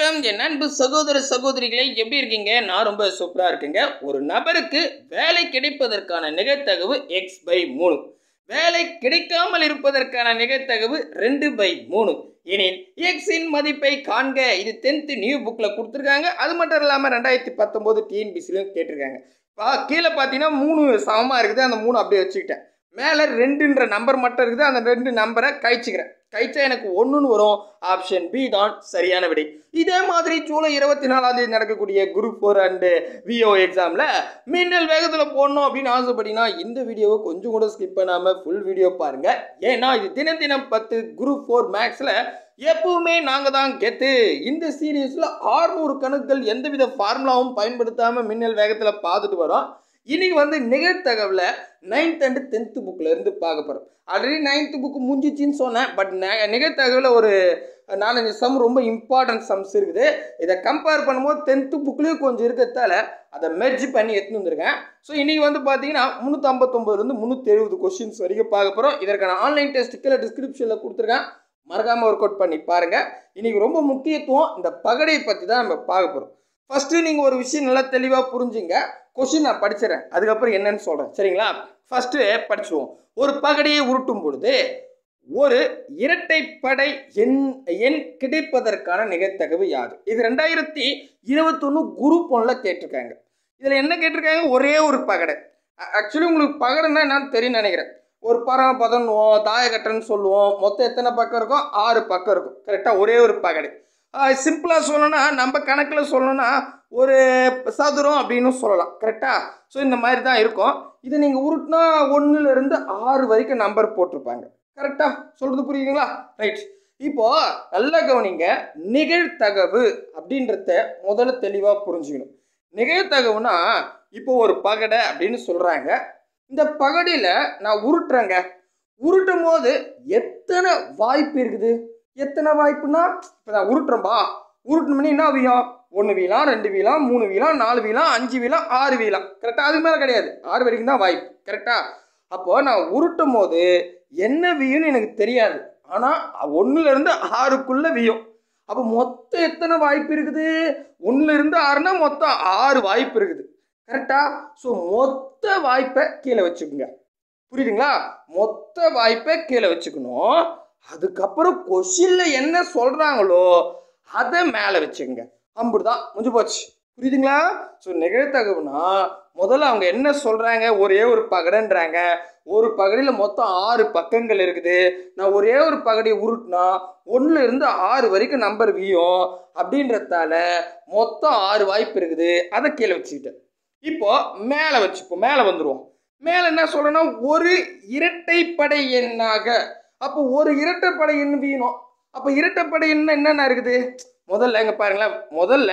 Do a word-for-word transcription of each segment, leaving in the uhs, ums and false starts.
வணக்கம் என் அன்பு சகோதர சகோதரிகளே, எப்படி இருக்கீங்க? நான் ரொம்ப சூப்பரா இருக்கேங்க. ஒரு நபருக்கு வேலை கிடைப்பதற்கான நிகழ்தகவு எக்ஸ் பை மூணு, வேலை கிடைக்காமல் இருப்பதற்கான நிகழ்தகவு ரெண்டு பை மூணு எனில் எக்ஸின் மதிப்பை காண்க. இது டென்த் நியூ புக்ல கொடுத்துருக்காங்க. அது மட்டும் இல்லாமல் ரெண்டாயிரத்தி பத்தொன்பது டிஎன்பிசிலையும் கேட்டிருக்காங்க. பா கீழே பார்த்தீங்கன்னா மூணு சமமாக இருக்குது. அந்த மூணு அப்படியே வச்சுக்கிட்டேன். மேலே ரெண்டுன்ற நம்பர் மட்டும் இருக்குது. அந்த ரெண்டு நம்பரை கழிச்சுக்கிறேன். கழிச்சா எனக்கு ஒன்றுன்னு வரும். ஆப்ஷன் பி தான் சரியான விடை. இதே மாதிரி ஜூலை இருபத்தி நாலாம் தேதி நடக்கக்கூடிய குரூப் ஃபோர் அண்டு விஓ எக்ஸாமில் மின்னல் வேகத்தில் போடணும் அப்படின்னு ஆசைப்பட்டீங்கன்னா இந்த வீடியோவை கொஞ்சம் கூட ஸ்கிப் பண்ணாமல் ஃபுல் வீடியோ பாருங்கள். ஏன்னா இது தினம் தினம் பத்து குரூப் ஃபோர் மேக்ஸில் எப்பவுமே நாங்கள் தான் கெத்து. இந்த சீரீஸில் ஆறுநூறு கணக்குகள் எந்தவித ஃபார்முலாவும் பயன்படுத்தாமல் மின்னல் வேகத்தில் பார்த்துட்டு வரோம். இன்னைக்கு வந்து நிகழ்தகவில் நைன்த் அண்டு டென்த்து புக்கில் இருந்து பார்க்க போகிறோம். ஆல்ரெடி நைன்த்து புக்கு முடிஞ்சிச்சின்னு சொன்னேன். பட் நிகழ்தகவில் ஒரு நாலஞ்சு சம் ரொம்ப இம்பார்ட்டன்ட் சம்ஸ் இருக்குது. இதை கம்பேர் பண்ணும்போது டென்த்து புக்லேயும் கொஞ்சம் இருக்கிறதால அதை மெர்ஜ் பண்ணி எடுத்துன்னு வந்திருக்கேன். ஸோ இன்றைக்கி வந்து பார்த்தீங்கன்னா முந்நூற்றி ஐம்பத்தொம்பதுலேருந்து முந்நூற்றி எழுபது கொஸ்டின்ஸ் வரைக்கும் பார்க்க போகிறோம். இதற்கான ஆன்லைன் டெஸ்ட் கீழே டிஸ்கிரிப்ஷனில் கொடுத்துருக்கேன். மறக்காமல் ஒர்க் அவுட் பண்ணி பாருங்கள். இன்றைக்கி ரொம்ப முக்கியத்துவம் இந்த பகடையை பற்றி தான் நம்ம பார்க்க போகிறோம். ஃபஸ்ட்டு நீங்கள் ஒரு விஷயம் நல்லா தெளிவாக புரிஞ்சுங்க. கொஸ்டின் நான் படிச்சிடறேன், அதுக்கப்புறம் என்னன்னு சொல்கிறேன், சரிங்களா? ஃபஸ்ட்டு படிச்சுடுவோம். ஒரு பகடையை உருட்டும் பொழுது ஒரு இரட்டைப்படை எண் எண் கிடைப்பதற்கான நிகழ்தகவு யாது? இது ரெண்டாயிரத்தி இருபத்தொன்று குரூப் ஒன்றில் கேட்டிருக்காங்க. இதில் என்ன கேட்டிருக்காங்க? ஒரே ஒரு பகடை. ஆக்சுவலி உங்களுக்கு பகடைன்னா என்னன்னு தெரியும் நினைக்கிறேன். ஒரு பரம் பதன்னுவோம், தாயக்கட்டைன்னு சொல்லுவோம். மொத்தம் எத்தனை பக்கம் இருக்கும்? ஆறு பக்கம் இருக்கும். கரெக்டாக ஒரே ஒரு பகடை. சிம்பிளாக சொல்லணும்னா நம்ம கணக்கில் சொல்லணும்னா ஒரு சதுரம் அப்படின்னு சொல்லலாம். கரெக்டாக? ஸோ இந்த மாதிரி தான் இருக்கும். இதை நீங்கள் உருட்டினா ஒன்றுலேருந்து ஆறு வரைக்கும் நம்பர் போட்டிருப்பாங்க. கரெக்டாக சொல்கிறது புரியுதுங்களா? ரைட். இப்போது நல்லா கவனிங்க. நிகழ்தகவு அப்படின்றத முதல்ல தெளிவாக புரிஞ்சுக்கணும். நிகழ்தகவுனா இப்போ ஒரு பகடை அப்படின்னு சொல்கிறாங்க. இந்த பகடையில் நான் உருட்டுறேங்க. உருட்டும் போது எத்தனை வாய்ப்பு இருக்குது? எத்தனை வாய்ப்புனா இப்போ நான் உருட்டுறேன்பா. உருட்டணும்னு என்ன வீலம்? ஒன்று வீலாம், ரெண்டு வீலாம், மூணு வீலாம், நாலு வீலாம், அஞ்சு வீலாம், ஆறு வீலாம். கரெக்டாக? அதுக்கு மேலே கிடையாது. ஆறு வரைக்கும் தான் வாய்ப்பு. கரெக்டாக? அப்போது நான் உருட்டும் போது என்ன வீயும்னு எனக்கு தெரியாது. ஆனால் ஒன்றுலேருந்து ஆறுக்குள்ளே வீயும். அப்போ மொத்தம் எத்தனை வாய்ப்பு இருக்குது? ஒன்றுலேருந்து ஆறுனா மொத்தம் ஆறு வாய்ப்பு இருக்குது. கரெக்டாக? ஸோ மொத்த வாய்ப்பை கீழே வச்சுக்கோங்க. புரியுதுங்களா? மொத்த வாய்ப்பை கீழே வச்சுக்கணும். அதுக்கப்புறம் கொஸ்டினில் என்ன சொல்கிறாங்களோ அதை மேலே வச்சுக்கோங்க. அம்புதான் முடிஞ்சு போச்சு. புரியுதுங்களா? ஸோ நிகழ்தகவுனா முதல்ல அவங்க என்ன சொல்கிறாங்க? ஒரே ஒரு பகடைன்றாங்க. ஒரு பகடையில் மொத்தம் ஆறு பக்கங்கள் இருக்குது. நான் ஒரே ஒரு பகடையை உருட்டினா ஒன்றுல இருந்து ஆறு வரைக்கும் நம்பர் வீயும். அப்படின்றதால மொத்தம் ஆறு வாய்ப்பு இருக்குது. அதை கீழே வச்சுக்கிட்டேன். இப்போ மேலே வச்சுப்போம். மேலே வந்துடுவோம். மேலே என்ன சொல்கிறேன்னா ஒரு இரட்டைப்படை எண்ணாக. அப்போ ஒரு இரட்டைப்படை எண் வீணும். அப்போ இரட்டைப்படை எண் என்னென்ன இருக்குது? முதல்ல இங்கே பாருங்களேன். முதல்ல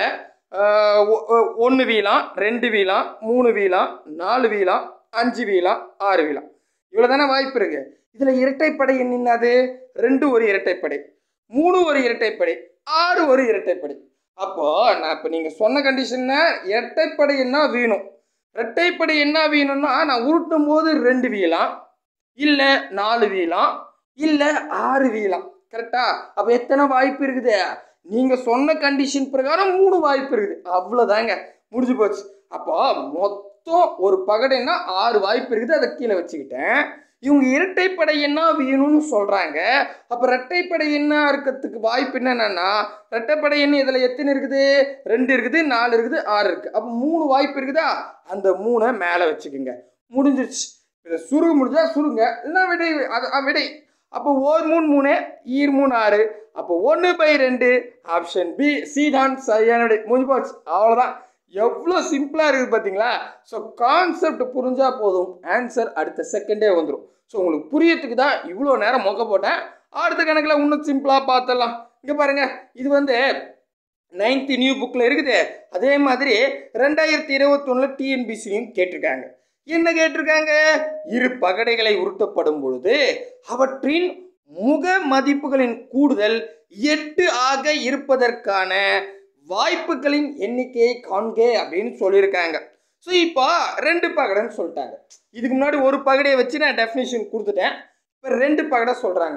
ஒன்று வீலாம், ரெண்டு வீலாம், மூணு வீலாம், நாலு வீலாம், அஞ்சு வீலாம், ஆறு வீலாம். இவ்வளோ தானே வாய்ப்பு இருக்குது. இதில் இரட்டைப்படை எண் என்னது? ரெண்டு ஒரு இரட்டைப்படை, மூணு ஒரு இரட்டைப்படை, ஆறு ஒரு இரட்டைப்படை. அப்போது நான் இப்போ நீங்கள் சொன்ன கண்டிஷன்னா இரட்டைப்படை என்ன வீணும். இரட்டைப்படை என்ன வீணும்னா நான் உருட்டும் போது ரெண்டு வீலாம், இல்லை நாலு வீலாம், இல்லை ஆறு வீலாம். கரெக்டா? அப்போ எத்தனை வாய்ப்பு இருக்குது? நீங்கள் சொன்ன கண்டிஷன் பிரகாரம் மூணு வாய்ப்பு இருக்குது. அவ்வளோதாங்க, முடிஞ்சு போச்சு. அப்போ மொத்தம் ஒரு பகடைன்னா ஆறு வாய்ப்பு இருக்குது. அதை கீழே வச்சுக்கிட்டேன். இவங்க இரட்டைப்படை என்ன வேணும்னு சொல்கிறாங்க. அப்போ இரட்டைப்படை என்ன இருக்கிறதுக்கு வாய்ப்பு என்னென்னா இரட்டைப்படை என்ன இதில் எத்தனை இருக்குது? ரெண்டு இருக்குது, நாலு இருக்குது, ஆறு இருக்குது. அப்போ மூணு வாய்ப்பு இருக்குதா? அந்த மூணை மேலே வச்சுக்கோங்க. முடிஞ்சிருச்சு. இதை சுருங்க முடிஞ்சா சுருங்க, இல்லை விடை. அது விடை. அப்போ ஓர் மூணு மூணு, ஈர் மூணு ஆறு. அப்போ ஒன்று பை ரெண்டு. ஆப்ஷன் பி சி தான் சரியான விடை. முடிஞ்சு போச்சு. அவ்வளோதான். எவ்வளோ சிம்பிளாக இருக்குது பார்த்தீங்களா? ஸோ கான்செப்ட் புரிஞ்சால் போதும், ஆன்சர் அடுத்த செகண்டே வந்துடும். ஸோ உங்களுக்கு புரியத்துக்கு தான் இவ்வளோ நேரம் மொக்க போட்டேன். அடுத்த கணக்கில் இன்னும் சிம்பிளாக பார்த்துடலாம். இங்கே பாருங்கள். இது வந்து நைன்த்து நியூ புக்கில் இருக்குது. அதே மாதிரி ரெண்டாயிரத்தி இருபத்தொன்னில் டிஎன்பிசிலையும் கேட்டிருக்காங்க. என்ன கேட்டிருக்காங்க? இரு பகடைகளை உருட்டப்படும் பொழுது அவற்றின் முக மதிப்புகளின் கூடுதல் எட்டு ஆக இருப்பதற்கான வாய்ப்புகளின் எண்ணிக்கையை காண்க அப்படின்னு சொல்லியிருக்காங்க. ஸோ இப்போ ரெண்டு பகடைன்னு சொல்லிட்டாங்க. இதுக்கு முன்னாடி ஒரு பகடையை வச்சு நான் டெஃபினிஷன் கொடுத்துட்டேன். இப்போ ரெண்டு பகடை சொல்கிறாங்க.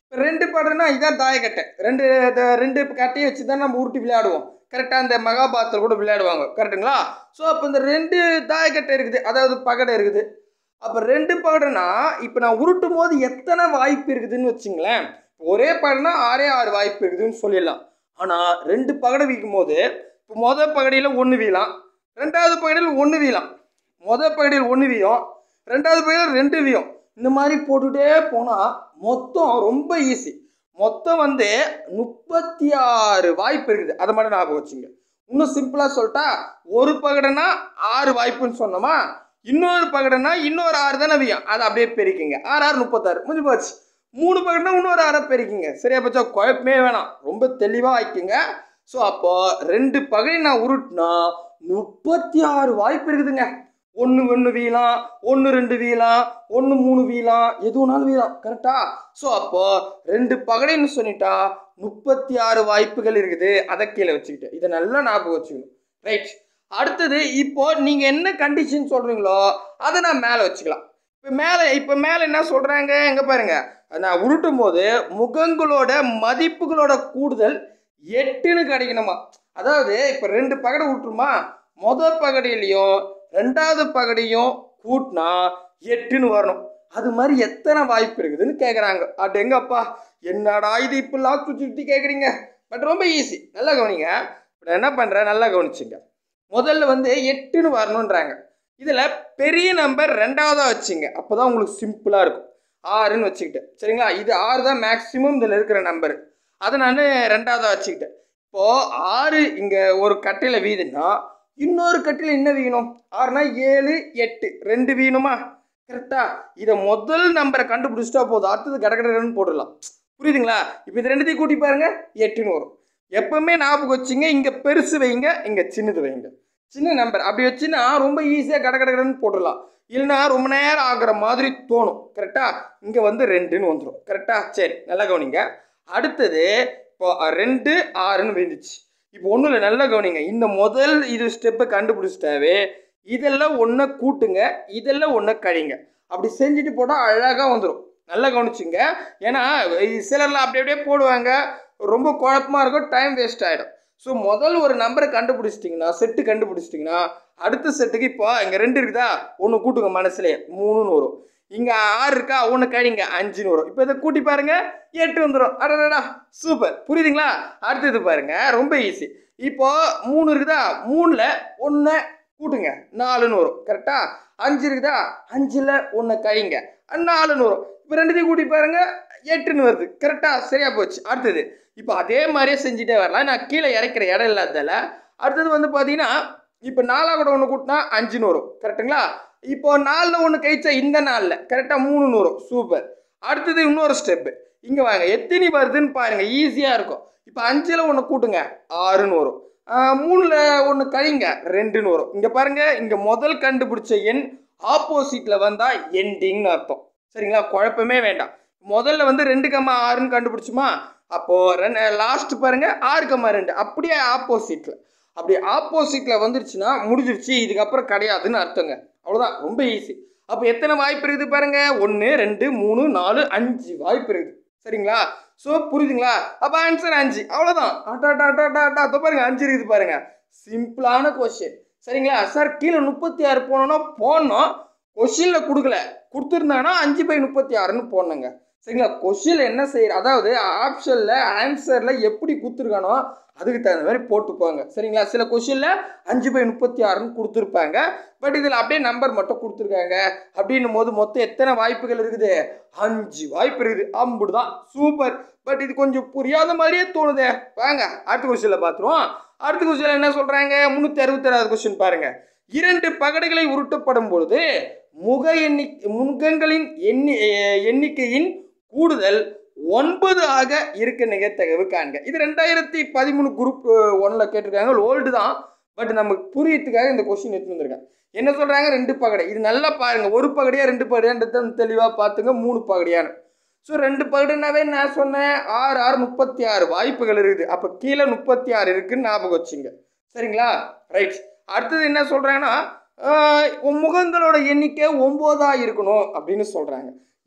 ரெண்டு பகடுனா இதான் தாயக்கட்டை. ரெண்டு ரெண்டு கட்டையை வச்சு தான் நம்ம உருட்டி விளையாடுவோம். கரெக்டாக அந்த மகாபாரத்தில் கூட விளையாடுவாங்க. கரெக்டுங்களா? ஸோ அப்போ இந்த ரெண்டு தாயக்கட்டை இருக்குது, அதாவது பகடை இருக்குது. அப்போ ரெண்டு பகடுனா இப்போ நான் உருட்டும் போது எத்தனை வாய்ப்பு இருக்குதுன்னு வச்சுங்களேன். ஒரே பகடுனா ஆறே ஆறு வாய்ப்பு இருக்குதுன்னு சொல்லிடலாம். ஆனால் ரெண்டு பகடை வீக்கும் போது இப்போ மொதல் பகடியில் ஒன்று வீலாம், ரெண்டாவது பகடியில் ஒன்று வீலாம், மொதல் பகடியில் ஒன்று வீயும், ரெண்டாவது பகடியில் ரெண்டு வீயும். இந்த மாதிரி போட்டுகிட்டே போனால் மொத்தம் ரொம்ப ஈஸி. மொத்தம் வந்து முப்பத்தி ஆறு வாய்ப்பு இருக்குது. அதை மட்டும் ஞாபகம் வச்சுங்க. இன்னும் சிம்பிளாக சொல்லிட்டா, ஒரு பகடைனா ஆறு வாய்ப்புன்னு சொன்னோமா, இன்னொரு பகடைனா இன்னொரு ஆறு தானே வீயும், அதை அப்படியே பெருக்கிங்க. ஆறு ஆறு முப்பத்தாறு முடிஞ்சு போச்சு. மூணு பகடைனா இன்னொரு ஆறை பெருக்கிங்க. சரியா போச்சா? குழப்பமே வேணாம், ரொம்ப தெளிவாக ஆக்கிங்க. ஸோ அப்போ ரெண்டு பகடை நான் உருட்டினா முப்பத்தி ஆறு வாய்ப்பு இருக்குதுங்க. ஒன்று ஒன்று வீலாம், ஒன்று ரெண்டு வீலாம், ஒன்று மூணு வீலாம், எதுனாலும் வீலாம். கரெக்டா? ஸோ அப்போ ரெண்டு பகடைன்னு சொல்லிட்டா முப்பத்தி ஆறு வாய்ப்புகள் இருக்குது. அதை கீழே வச்சுக்கிட்டு இதை நல்லா ஞாபகம் வச்சுக்கணும். ரைட். அடுத்தது இப்போ நீங்கள் என்ன கண்டிஷன் சொல்கிறீங்களோ அதை நான் மேலே வச்சுக்கலாம். இப்போ மேலே இப்போ மேலே என்ன சொல்கிறாங்க, எங்கே பாருங்க, நான் உருட்டும் போது முகங்களோட மதிப்புகளோட கூடுதல் எட்டுன்னு கிடைக்கணுமா. அதாவது இப்போ ரெண்டு பகடை உருட்டுமா, மொதல் பகடையிலையும் ரெண்டாவது பகடையும் கூட்டினா எட்டுன்னு வரணும். அது மாதிரி எத்தனை வாய்ப்பு இருக்குதுன்னு கேட்குறாங்க. அது எங்கப்பா என்னடா இது இப்பெல்லாம் சுற்றி சுற்றி கேட்குறீங்க. பட் ரொம்ப ஈஸி, நல்லா கவனிங்க. இப்போ நான் என்ன பண்ணுறேன், நல்லா கவனிச்சுங்க. முதல்ல வந்து எட்டுன்னு வரணுன்றாங்க. இதில் பெரிய நம்பர் ரெண்டாவதாக வச்சுங்க, அப்போ தான் உங்களுக்கு சிம்பிளாக இருக்கும். ஆறுன்னு வச்சுக்கிட்டேன். சரிங்களா? இது ஆறு தான் மேக்ஸிமம் இதில் இருக்கிற நம்பரு. அதை நான் ரெண்டாவதாக வச்சுக்கிட்டேன். இப்போது ஆறு இங்கே ஒரு கட்டையில் வீதுன்னா இன்னொரு கட்டில் என்ன வீணும், ஆறுனா ஏழு எட்டு ரெண்டு வீணுமா. கரெக்டா? இதை முதல் நம்பரை கண்டுபிடிச்சிட்டா போதும், அடுத்தது கடகடன்னு போட்டுடலாம். புரியுதுங்களா? இப்போ இது ரெண்டுத்தையும் கூட்டி பாருங்க, எட்டுன்னு வரும். எப்பவுமே ஞாபகம் வச்சுங்க, இங்கே பெருசு வைங்க, இங்கே சின்னது வைங்க. சின்ன நம்பர் அப்படி வச்சுன்னா ரொம்ப ஈஸியாக கடகடன்னு போட்டுடலாம். இல்லைன்னா ரொம்ப நேரம் ஆகிற மாதிரி தோணும். கரெக்டா? இங்கே வந்து ரெண்டுன்னு வந்துடும். கரெக்டா? சரி, நல்லா கவனிங்க. அடுத்தது இப்போ ரெண்டு ஆறுன்னு விழுந்துச்சு. இப்போ ஒன்றும் இல்லை, நல்லா கவனிங்க. இந்த முதல் இது ஸ்டெப்பை கண்டுபிடிச்சிட்டாவே இதெல்லாம் ஒன்றை கூட்டுங்க, இதெல்லாம் ஒன்றை கழிங்க. அப்படி செஞ்சுட்டு போட்டால் அழகாக வந்துடும். நல்லா கவனிச்சுங்க. ஏன்னா சிலர்லாம் அப்படி அப்படியே போடுவாங்க, ரொம்ப குழப்பமாக இருக்கும், டைம் வேஸ்ட் ஆகிடும். ஸோ முதல் ஒரு நம்பரை கண்டுபிடிச்சிட்டிங்கன்னா, செட்டு கண்டுபிடிச்சிட்டிங்கன்னா அடுத்த செட்டுக்கு இப்போ இங்கே ரெண்டு இருக்குதா, ஒன்று கூட்டுங்க மனசுலேயே, மூணுன்னு வரும். இங்கே ஆறு இருக்கா, ஒன்று கழிங்க, அஞ்சுன்னு வரும். இப்போ இதை கூட்டி பாருங்க, எட்டு வந்துடும். அடடா சூப்பர். புரியுதுங்களா? அடுத்தது பாருங்க, ரொம்ப ஈஸி. இப்போ மூணு இருக்குதா, மூணில் ஒன்று கூட்டுங்க, நாலுன்னு வரும். கரெக்டா? அஞ்சு இருக்குதா, அஞ்சில் ஒன்று கழிங்க, நாலுன்னு வரும். இப்போ ரெண்டுத்தையும் கூட்டி பாருங்க, எட்டுன்னு வருது. கரெக்டா? சரியா போச்சு. அடுத்தது இப்போ அதே மாதிரியே செஞ்சுட்டே வரலாம். நான் கீழே இறக்கிற இடம் இல்லாததால அடுத்தது வந்து பார்த்தீங்கன்னா, இப்போ நாலாக கூட ஒன்று கூட்டினா அஞ்சுன்னு வரும். கரெக்டுங்களா? இப்போ நாலில் ஒன்று கழிச்சா இந்த நாளில் கரெக்டாக மூணுன்னு வரும். சூப்பர். அடுத்தது இன்னொரு ஸ்டெப்பு, இங்கே வாங்க, எத்தனை வருதுன்னு பாருங்க, ஈஸியாக இருக்கும். இப்போ அஞ்சில் ஒன்று கூட்டுங்க, ஆறுன்னு வரும். மூணில் ஒன்று கழிங்க, ரெண்டுன்னு வரும். இங்கே பாருங்க, இங்கே முதல் கண்டுபிடிச்ச எண் ஆப்போசிட்டில் வந்தால் எண்டிங்னு அர்த்தம். சரிங்களா? குழப்பமே வேண்டாம். முதல்ல வந்து ரெண்டு கம்மா ஆறுன்னு கண்டுபிடிச்சுமா, அப்போது ரெண்டு லாஸ்ட் பாருங்கள் ஆறு கம்மா ரெண்டு, அப்படியே ஆப்போசிட்டில். அப்படி ஆப்போசிட்டில் வந்துருச்சுன்னா முடிஞ்சிருச்சு, இதுக்கப்புறம் கிடையாதுன்னு அர்த்தங்க. அவ்வளோதான், ரொம்ப ஈஸி. அப்போ எத்தனை வாய்ப்பு இருக்குது பாருங்க, ஒன்று ரெண்டு மூணு நாலு அஞ்சு வாய்ப்பு இருக்குது. சரிங்களா? ஸோ புரியுதுங்களா? அப்போ ஆன்சர் அஞ்சு. அவ்வளோதான். அட்டா டாட்டா டாட்டா அதோ பாருங்க, அஞ்சு இருக்குது பாருங்க. சிம்பிளான கொஸ்டின். சரிங்களா? சார் கீழே முப்பத்தி ஆறு போனோன்னா போடணும், கொஸ்டினில் கொடுக்கல, கொடுத்துருந்தாங்கன்னா அஞ்சு பை முப்பத்தி ஆறுன்னு போடணுங்க. சரிங்களா? கொஸ்டினில் என்ன செய்ய, அதாவது ஆப்ஷனில் ஆன்சரில் எப்படி கொடுத்துருக்கானோ அதுக்கு தகுந்த மாதிரி போட்டுப்பாங்க. சரிங்களா? சில கொஸ்டினில் அஞ்சு பை முப்பத்தி ஆறுன்னு கொடுத்துருப்பாங்க, பட் இதில் அப்படியே நம்பர் மட்டும் கொடுத்துருக்காங்க. அப்படின்னும் போது மொத்தம் எத்தனை வாய்ப்புகள் இருக்குது, அஞ்சு வாய்ப்பு இருக்குது. அம்புடு தான். சூப்பர். பட் இது கொஞ்சம் புரியாத மாதிரியே தோணுதே. வாங்க அடுத்த கொஸ்டினில் பார்த்துருவோம். அடுத்த கொஸ்டினில் என்ன சொல்கிறாங்க, முந்நூற்றி அறுபத்தி ஏழாவது கொஸ்டின் பாருங்க. இரண்டு பகடைகளை உருட்டப்படும் பொழுது முக எண்ணி முகங்களின் எண்ணி எண்ணிக்கையின் கூடுதல் ஒன்பது ஆக இருக்க நிகழ்த்தகவு காண்க. இது ரெண்டாயிரத்தி பதிமூணு குரூப் ஒன்ல கேட்டிருக்காங்க, ஓல்டு தான், பட் நமக்கு புரியறதுக்காக இந்த கொஸ்டின் எடுத்து வந்திருக்காங்க. என்ன சொல்றாங்க, ரெண்டு பகடை. இது நல்லா பாருங்க, ஒரு பகடையா ரெண்டு பகடையான்றத தெளிவாக பார்த்துங்க. மூணு பகடையானு. ஸோ ரெண்டு பகடைனாவே நான் சொன்னேன், ஆறு ஆறு முப்பத்தி ஆறு வாய்ப்புகள் இருக்குது. அப்போ கீழே முப்பத்தி ஆறு இருக்குன்னு ஞாபகம் வச்சுங்க. சரிங்களா? ரைட். அடுத்தது என்ன சொல்றாங்கன்னா, முகங்களோட எண்ணிக்கை ஒன்பதா இருக்கணும் அப்படின்னு சொல்றாங்க.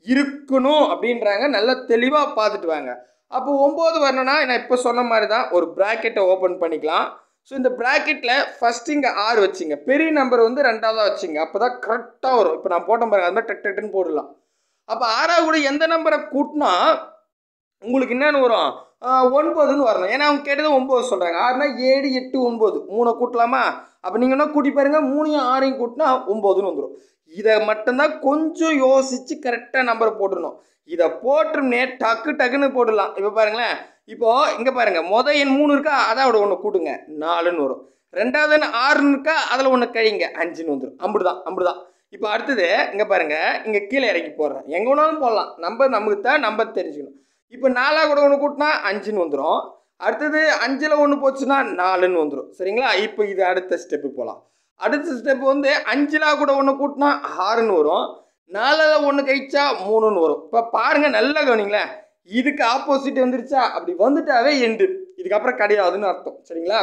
இருக்கணும் அப்படின்றாங்க. நல்லா தெளிவாக பார்த்துட்டு வாங்க. அப்போ ஒம்பது வரணும்னா நான் இப்போ சொன்ன மாதிரி தான் ஒரு ப்ராக்கெட்டை ஓப்பன் பண்ணிக்கலாம். ஸோ இந்த ப்ராக்கெட்டில் ஃபஸ்ட்டு இங்கே ஆறு வச்சுங்க, பெரிய நம்பர் வந்து ரெண்டாவதாக வச்சுங்க, அப்போ தான் கரெக்டாக வரும். இப்போ நான் போட்டேன் பாருங்க, அது மாதிரி டக் டக்குன்னு போடலாம். அப்போ ஆறாவது கூட எந்த நம்பரை கூட்டினா உங்களுக்கு என்னென்னு வரும்? ஒன்பதுன்னு வரணும். ஏன்னா அவங்க கேட்டது ஒம்பது சொல்கிறாங்க. ஆறுனா ஏழு எட்டு ஒன்பது மூணை கூட்டலாமா? அப்போ நீங்கள் என்ன கூட்டி பாருங்கள், மூணையும் ஆறையும் கூட்டினா ஒம்போதுன்னு வந்துடும். இதை மட்டும்தான் கொஞ்சம் யோசித்து கரெக்டாக நம்பரை போட்டுடணும். இதை போட்டுருனே டக்கு டக்குன்னு போட்டுடலாம். இப்போ பாருங்களேன், இப்போது இங்கே பாருங்கள், மொதல் எண் மூணு இருக்கா, அதோட ஒன்று கூட்டுங்க, நாலுன்னு வரும். ரெண்டாவது எண் ஆறுன்னு இருக்கா, அதில் ஒன்று கழிங்க, அஞ்சுன்னு வந்துடும். அம்புடுதான் அம்புடுதான். இப்போ அடுத்தது இங்கே பாருங்கள், இங்கே கீழே இறக்கி போடுறேன். எங்கே வேணாலும் போடலாம், நம்பர் நமக்கு தான் நம்பர் தெரிஞ்சுக்கணும். இப்போ நாலாக கூட ஒன்று கூட்டினா அஞ்சுன்னு வந்துடும். அடுத்தது அஞ்சில் ஒன்று போச்சுன்னா நாலுன்னு வந்துடும். சரிங்களா? இப்போ இது அடுத்த ஸ்டெப்பு போகலாம். அடுத்த ஸ்டெப்பு வந்து அஞ்சில் கூட ஒன்று கூட்டினா ஆறுன்னு வரும். நாலில் ஒன்று கழிச்சா மூணுன்னு வரும். இப்போ பாருங்கள், நல்லா கவனிங்களேன், இதுக்கு ஆப்போசிட் வந்துருச்சா? அப்படி வந்துட்டாவே எண்டு, இதுக்கப்புறம் கிடையாதுன்னு அர்த்தம். சரிங்களா?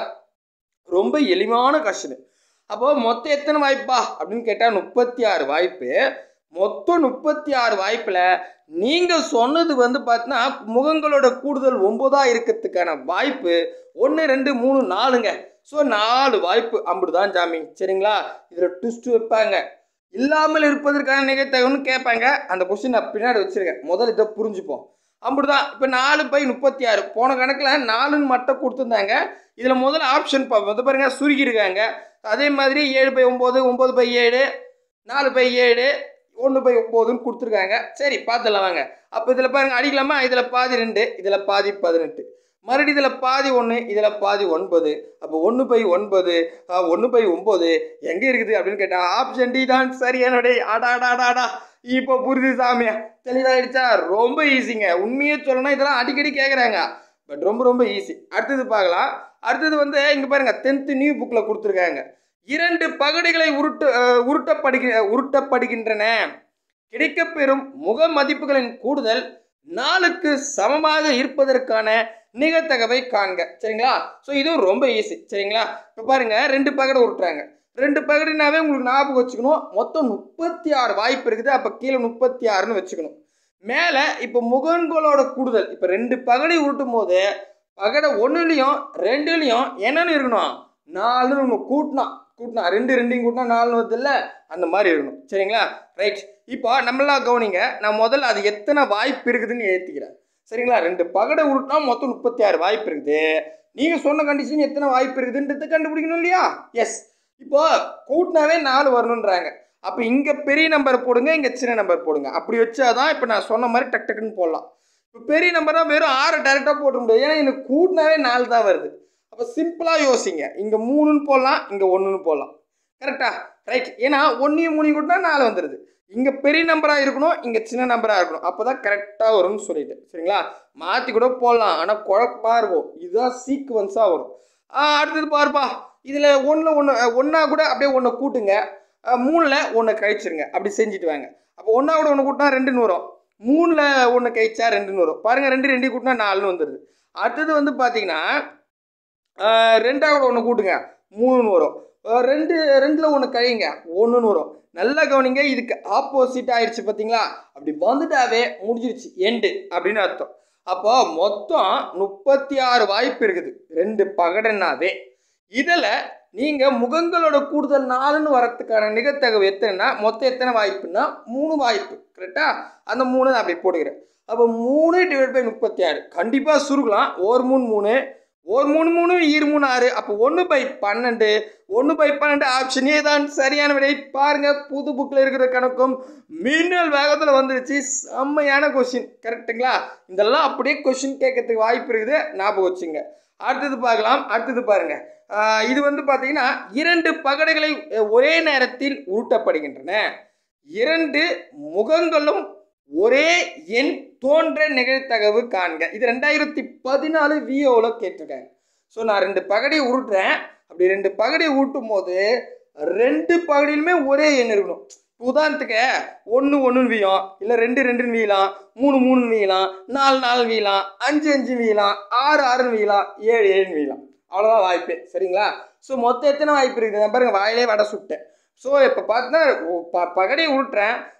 ரொம்ப எளிமையான கொஸ்டின். அப்போது மொத்தம் எத்தனை வாய்ப்பா அப்படின்னு கேட்டால் முப்பத்தி ஆறு வாய்ப்பு. மொத்தம் முப்பத்தி ஆறு வாய்ப்பில் நீங்கள் சொன்னது வந்து பார்த்தீங்கன்னா முகங்களோட கூடுதல் ஒன்பதாக இருக்கிறதுக்கான வாய்ப்பு ஒன்று ரெண்டு மூணு நாலுங்க. ஸோ நாலு வாய்ப்பு அம்புடுதான் ஜாமி. சரிங்களா? இதில் ட்விஸ்ட் வைப்பாங்க, இல்லாமல் இருப்பதற்கான நிகழ்த்தகவுன்னு கேட்பாங்க. அந்த கொஸ்டின் நான் பின்னாடி வச்சுருக்கேன், முதல்ல இதை புரிஞ்சுப்போம். அம்புடுதான். இப்போ நாலு பை முப்பத்தி ஆறு போன கணக்கில் நாலுன்னு மட்டும் கொடுத்துருந்தாங்க. இதில் முதல்ல ஆப்ஷன் வந்து பாருங்கள், சுருக்கியிருக்காங்க. அதே மாதிரி ஏழு பை ஒம்பது, ஒம்பது பை ஏழு, நாலு பை ஏழு, ஒன்று பை ஒம்போதுன்னு கொடுத்துருக்காங்க. சரி பார்த்துடலாம் வாங்க. அப்போ இதில் பாருங்கள், அடிக்கலாமா? இதில் பாதி ரெண்டு, இதில் பாதி பதினெட்டு, மறுபடியும் இதில் பாதி ஒன்று, இதில் பாதி ஒன்பது. அப்போ ஒன்று பை ஒன்பது, ஒன்று பை ஒம்பது எங்கே இருக்குது அப்படின்னு கேட்டால் ஆப்ஷன் டி தான் சரியானடே. ஆடா ஆடா ஆடா இப்போ புரியுது சாமியா, தெளிவாகிடுச்சா? ரொம்ப ஈஸிங்க. உண்மையே சொல்லணும்னா இதெல்லாம் அடிக்கடி கேட்குறாங்க, பட் ரொம்ப ரொம்ப ஈஸி. அடுத்தது பார்க்கலாம். அடுத்தது வந்து இங்கே பாருங்கள், டென்த்து நியூ புக்கில் கொடுத்துருக்காங்க. இரண்டு பகடைகளை உருட்டு உருட்டப்படுக உருட்டப்படுகின்றன கிடைக்கப்பெறும் முக மதிப்புகளின் கூடுதல் நாலுக்கு சமமாக இருப்பதற்கான நிகழ்த்தகவை காண்க. சரிங்களா? ஸோ இதுவும் ரொம்ப ஈஸி. சரிங்களா? இப்போ பாருங்க, ரெண்டு பகடை உருட்டுறாங்க. ரெண்டு பகடினாவே உங்களுக்கு ஞாபகம் வச்சுக்கணும், மொத்தம் முப்பத்தி ஆறு வாய்ப்பு இருக்குது. அப்போ கீழே முப்பத்தி ஆறுன்னு வச்சுக்கணும். மேலே இப்போ முகங்களோட கூடுதல், இப்போ ரெண்டு பகடை உருட்டும் போது பகடை ஒன்றுலையும் ரெண்டுலையும் என்னன்னு இருக்கணும்? நாலுன்னு ஒன்று கூட்டினா கூட்டினா ரெண்டு ரெண்டையும் கூட்டினா நாலுன்னு வருது இல்லை, அந்த மாதிரி இருக்கணும். சரிங்களா? ரைட். இப்போ நம்மளாம் கவனிங்க, நான் முதல்ல அது எத்தனை வாய்ப்பு இருக்குதுன்னு ஏற்றிக்கிறேன். சரிங்களா? ரெண்டு பகடை உருட்டினா மொத்தம் முப்பத்தி ஆறு வாய்ப்பு இருக்குது. நீங்கள் சொன்ன கண்டிஷன் எத்தனை வாய்ப்பு இருக்குதுன்றது கண்டுபிடிக்கணும் இல்லையா? எஸ். இப்போ கூட்டினாவே நாலு வரணுன்றாங்க. அப்போ இங்கே பெரிய நம்பர் போடுங்க, இங்கே சின்ன நம்பர் போடுங்க. அப்படி வச்சாதான் இப்போ நான் சொன்ன மாதிரி டக் டக்குன்னு போடலாம். இப்போ பெரிய நம்பர் தான் வெறும் ஆறு டேரெக்டாக போட முடியாது, ஏன்னா எனக்கு கூட்டினாவே நாலு தான் வருது. அப்போ சிம்பிளாக யோசிங்க, இங்கே மூணுன்னு போடலாம், இங்கே ஒன்றுன்னு போடலாம். கரெக்டா? ரைட். ஏன்னா ஒன்றையும் மூணையும் கூட்டினா நாலு வந்துடுது. இங்கே பெரிய நம்பராக இருக்கணும், இங்கே சின்ன நம்பராக இருக்கணும், அப்போ தான் கரெக்டாக வரும்னு சொல்லிட்டு. சரிங்களா? மாற்றி கூட போடலாம், ஆனால் குழப்பமாக இருக்கும். இதுதான் சீக்வன்ஸாக வரும். அடுத்தது பாருப்பா, இதில் ஒன்றில் ஒன்று ஒன்றா கூட அப்படியே ஒன்று கூட்டுங்க, மூணில் ஒன்று கழிச்சிருங்க, அப்படி செஞ்சுட்டு வாங்க. அப்போ ஒன்றா கூட ஒன்று கூட்டினா ரெண்டுன்னு வரும், மூணில் ஒன்று கழிச்சா ரெண்டுன்னு வரும். பாருங்கள், ரெண்டு ரெண்டு கூட்டினா நாலுன்னு வந்துடுது. அடுத்தது வந்து பார்த்தீங்கன்னா ரெண்டாக கூட ஒன்று கூட்டுங்க, மூணுன்னு வரும். ரெண்டு ரெண்டில் ஒன்று கழிங்க, ஒன்றுன்னு வரும். நல்லா கவனிங்க, இதுக்கு ஆப்போசிட் ஆயிடுச்சு பார்த்தீங்களா? அப்படி வந்துட்டாவே முடிஞ்சிருச்சு, எண்டு அப்படின்னு அர்த்தம். அப்போ மொத்தம் முப்பத்தி ஆறு வாய்ப்பு இருக்குது ரெண்டு பகடனாவே. இதில் நீங்கள் முகங்களோட கூடுதல் நாலுன்னு வரத்துக்கான நிகழ்த்தகவு எத்தனைன்னா மொத்தம் எத்தனை வாய்ப்புன்னா மூணு வாய்ப்பு. கரெக்டாக? அந்த மூணு அப்படி போடுகிறேன். அப்போ மூணு டிவைட் பை முப்பத்தி ஆறு கண்டிப்பாக சுருக்கலாம். ஒரு மூணு மூணு, ஒரு மூணு மூணு ஈரு மூணு ஆறு, அப்போ ஒன்று பை பன்னெண்டு, ஒன்று பை பன்னெண்டு ஆப்ஷனே தான் சரியான விடை. பாருங்க, புது புக்கில் இருக்கிற கணக்கும் மின்னல் வேகத்தில் வந்துருச்சு. செம்மையான கொஸ்டின். கரெக்டுங்களா? இதெல்லாம் அப்படியே கொஸ்டின் கேட்கறதுக்கு வாய்ப்பு இருக்குது, ஞாபகம் வச்சுங்க. அடுத்தது பார்க்கலாம். அடுத்தது பாருங்க, இது வந்து பார்த்தீங்கன்னா இரண்டு பகடைகளை ஒரே நேரத்தில் உருட்டப்படுகின்றன, இரண்டு முகங்களும் ஒரே எண் தோன்ற நிகழ்த்தகவு காண்க. இது ரெண்டாயிரத்தி பதினாலு விஓவில் கேட்டிருக்காங்க. ஸோ நான் ரெண்டு பகடையை உருட்டுறேன். அப்படி ரெண்டு பகடையை ஊட்டும் போது ரெண்டு பகடியிலுமே ஒரே எண் இருக்கணும். உதாரணத்துக்கு ஒன்று ஒன்றுன்னு வீலாம், இல்லை ரெண்டு ரெண்டுன்னு வீலாம், மூணு மூணுன்னு வீலாம், நாலு நாலு வீலாம், அஞ்சு அஞ்சு வீலாம், ஆறு ஆறுன்னு வீலாம், ஏழு ஏழுன்னு வீலாம். அவ்வளோதான் வாய்ப்பு. சரிங்களா? ஸோ மொத்தம் எத்தனை வாய்ப்பு இருக்குது? நான் பாருங்கள், வாயிலே வடை சுட்டேன். ஸோ இப்போ பார்த்தீங்கன்னா ப பகடையை உருட்டுறேன்,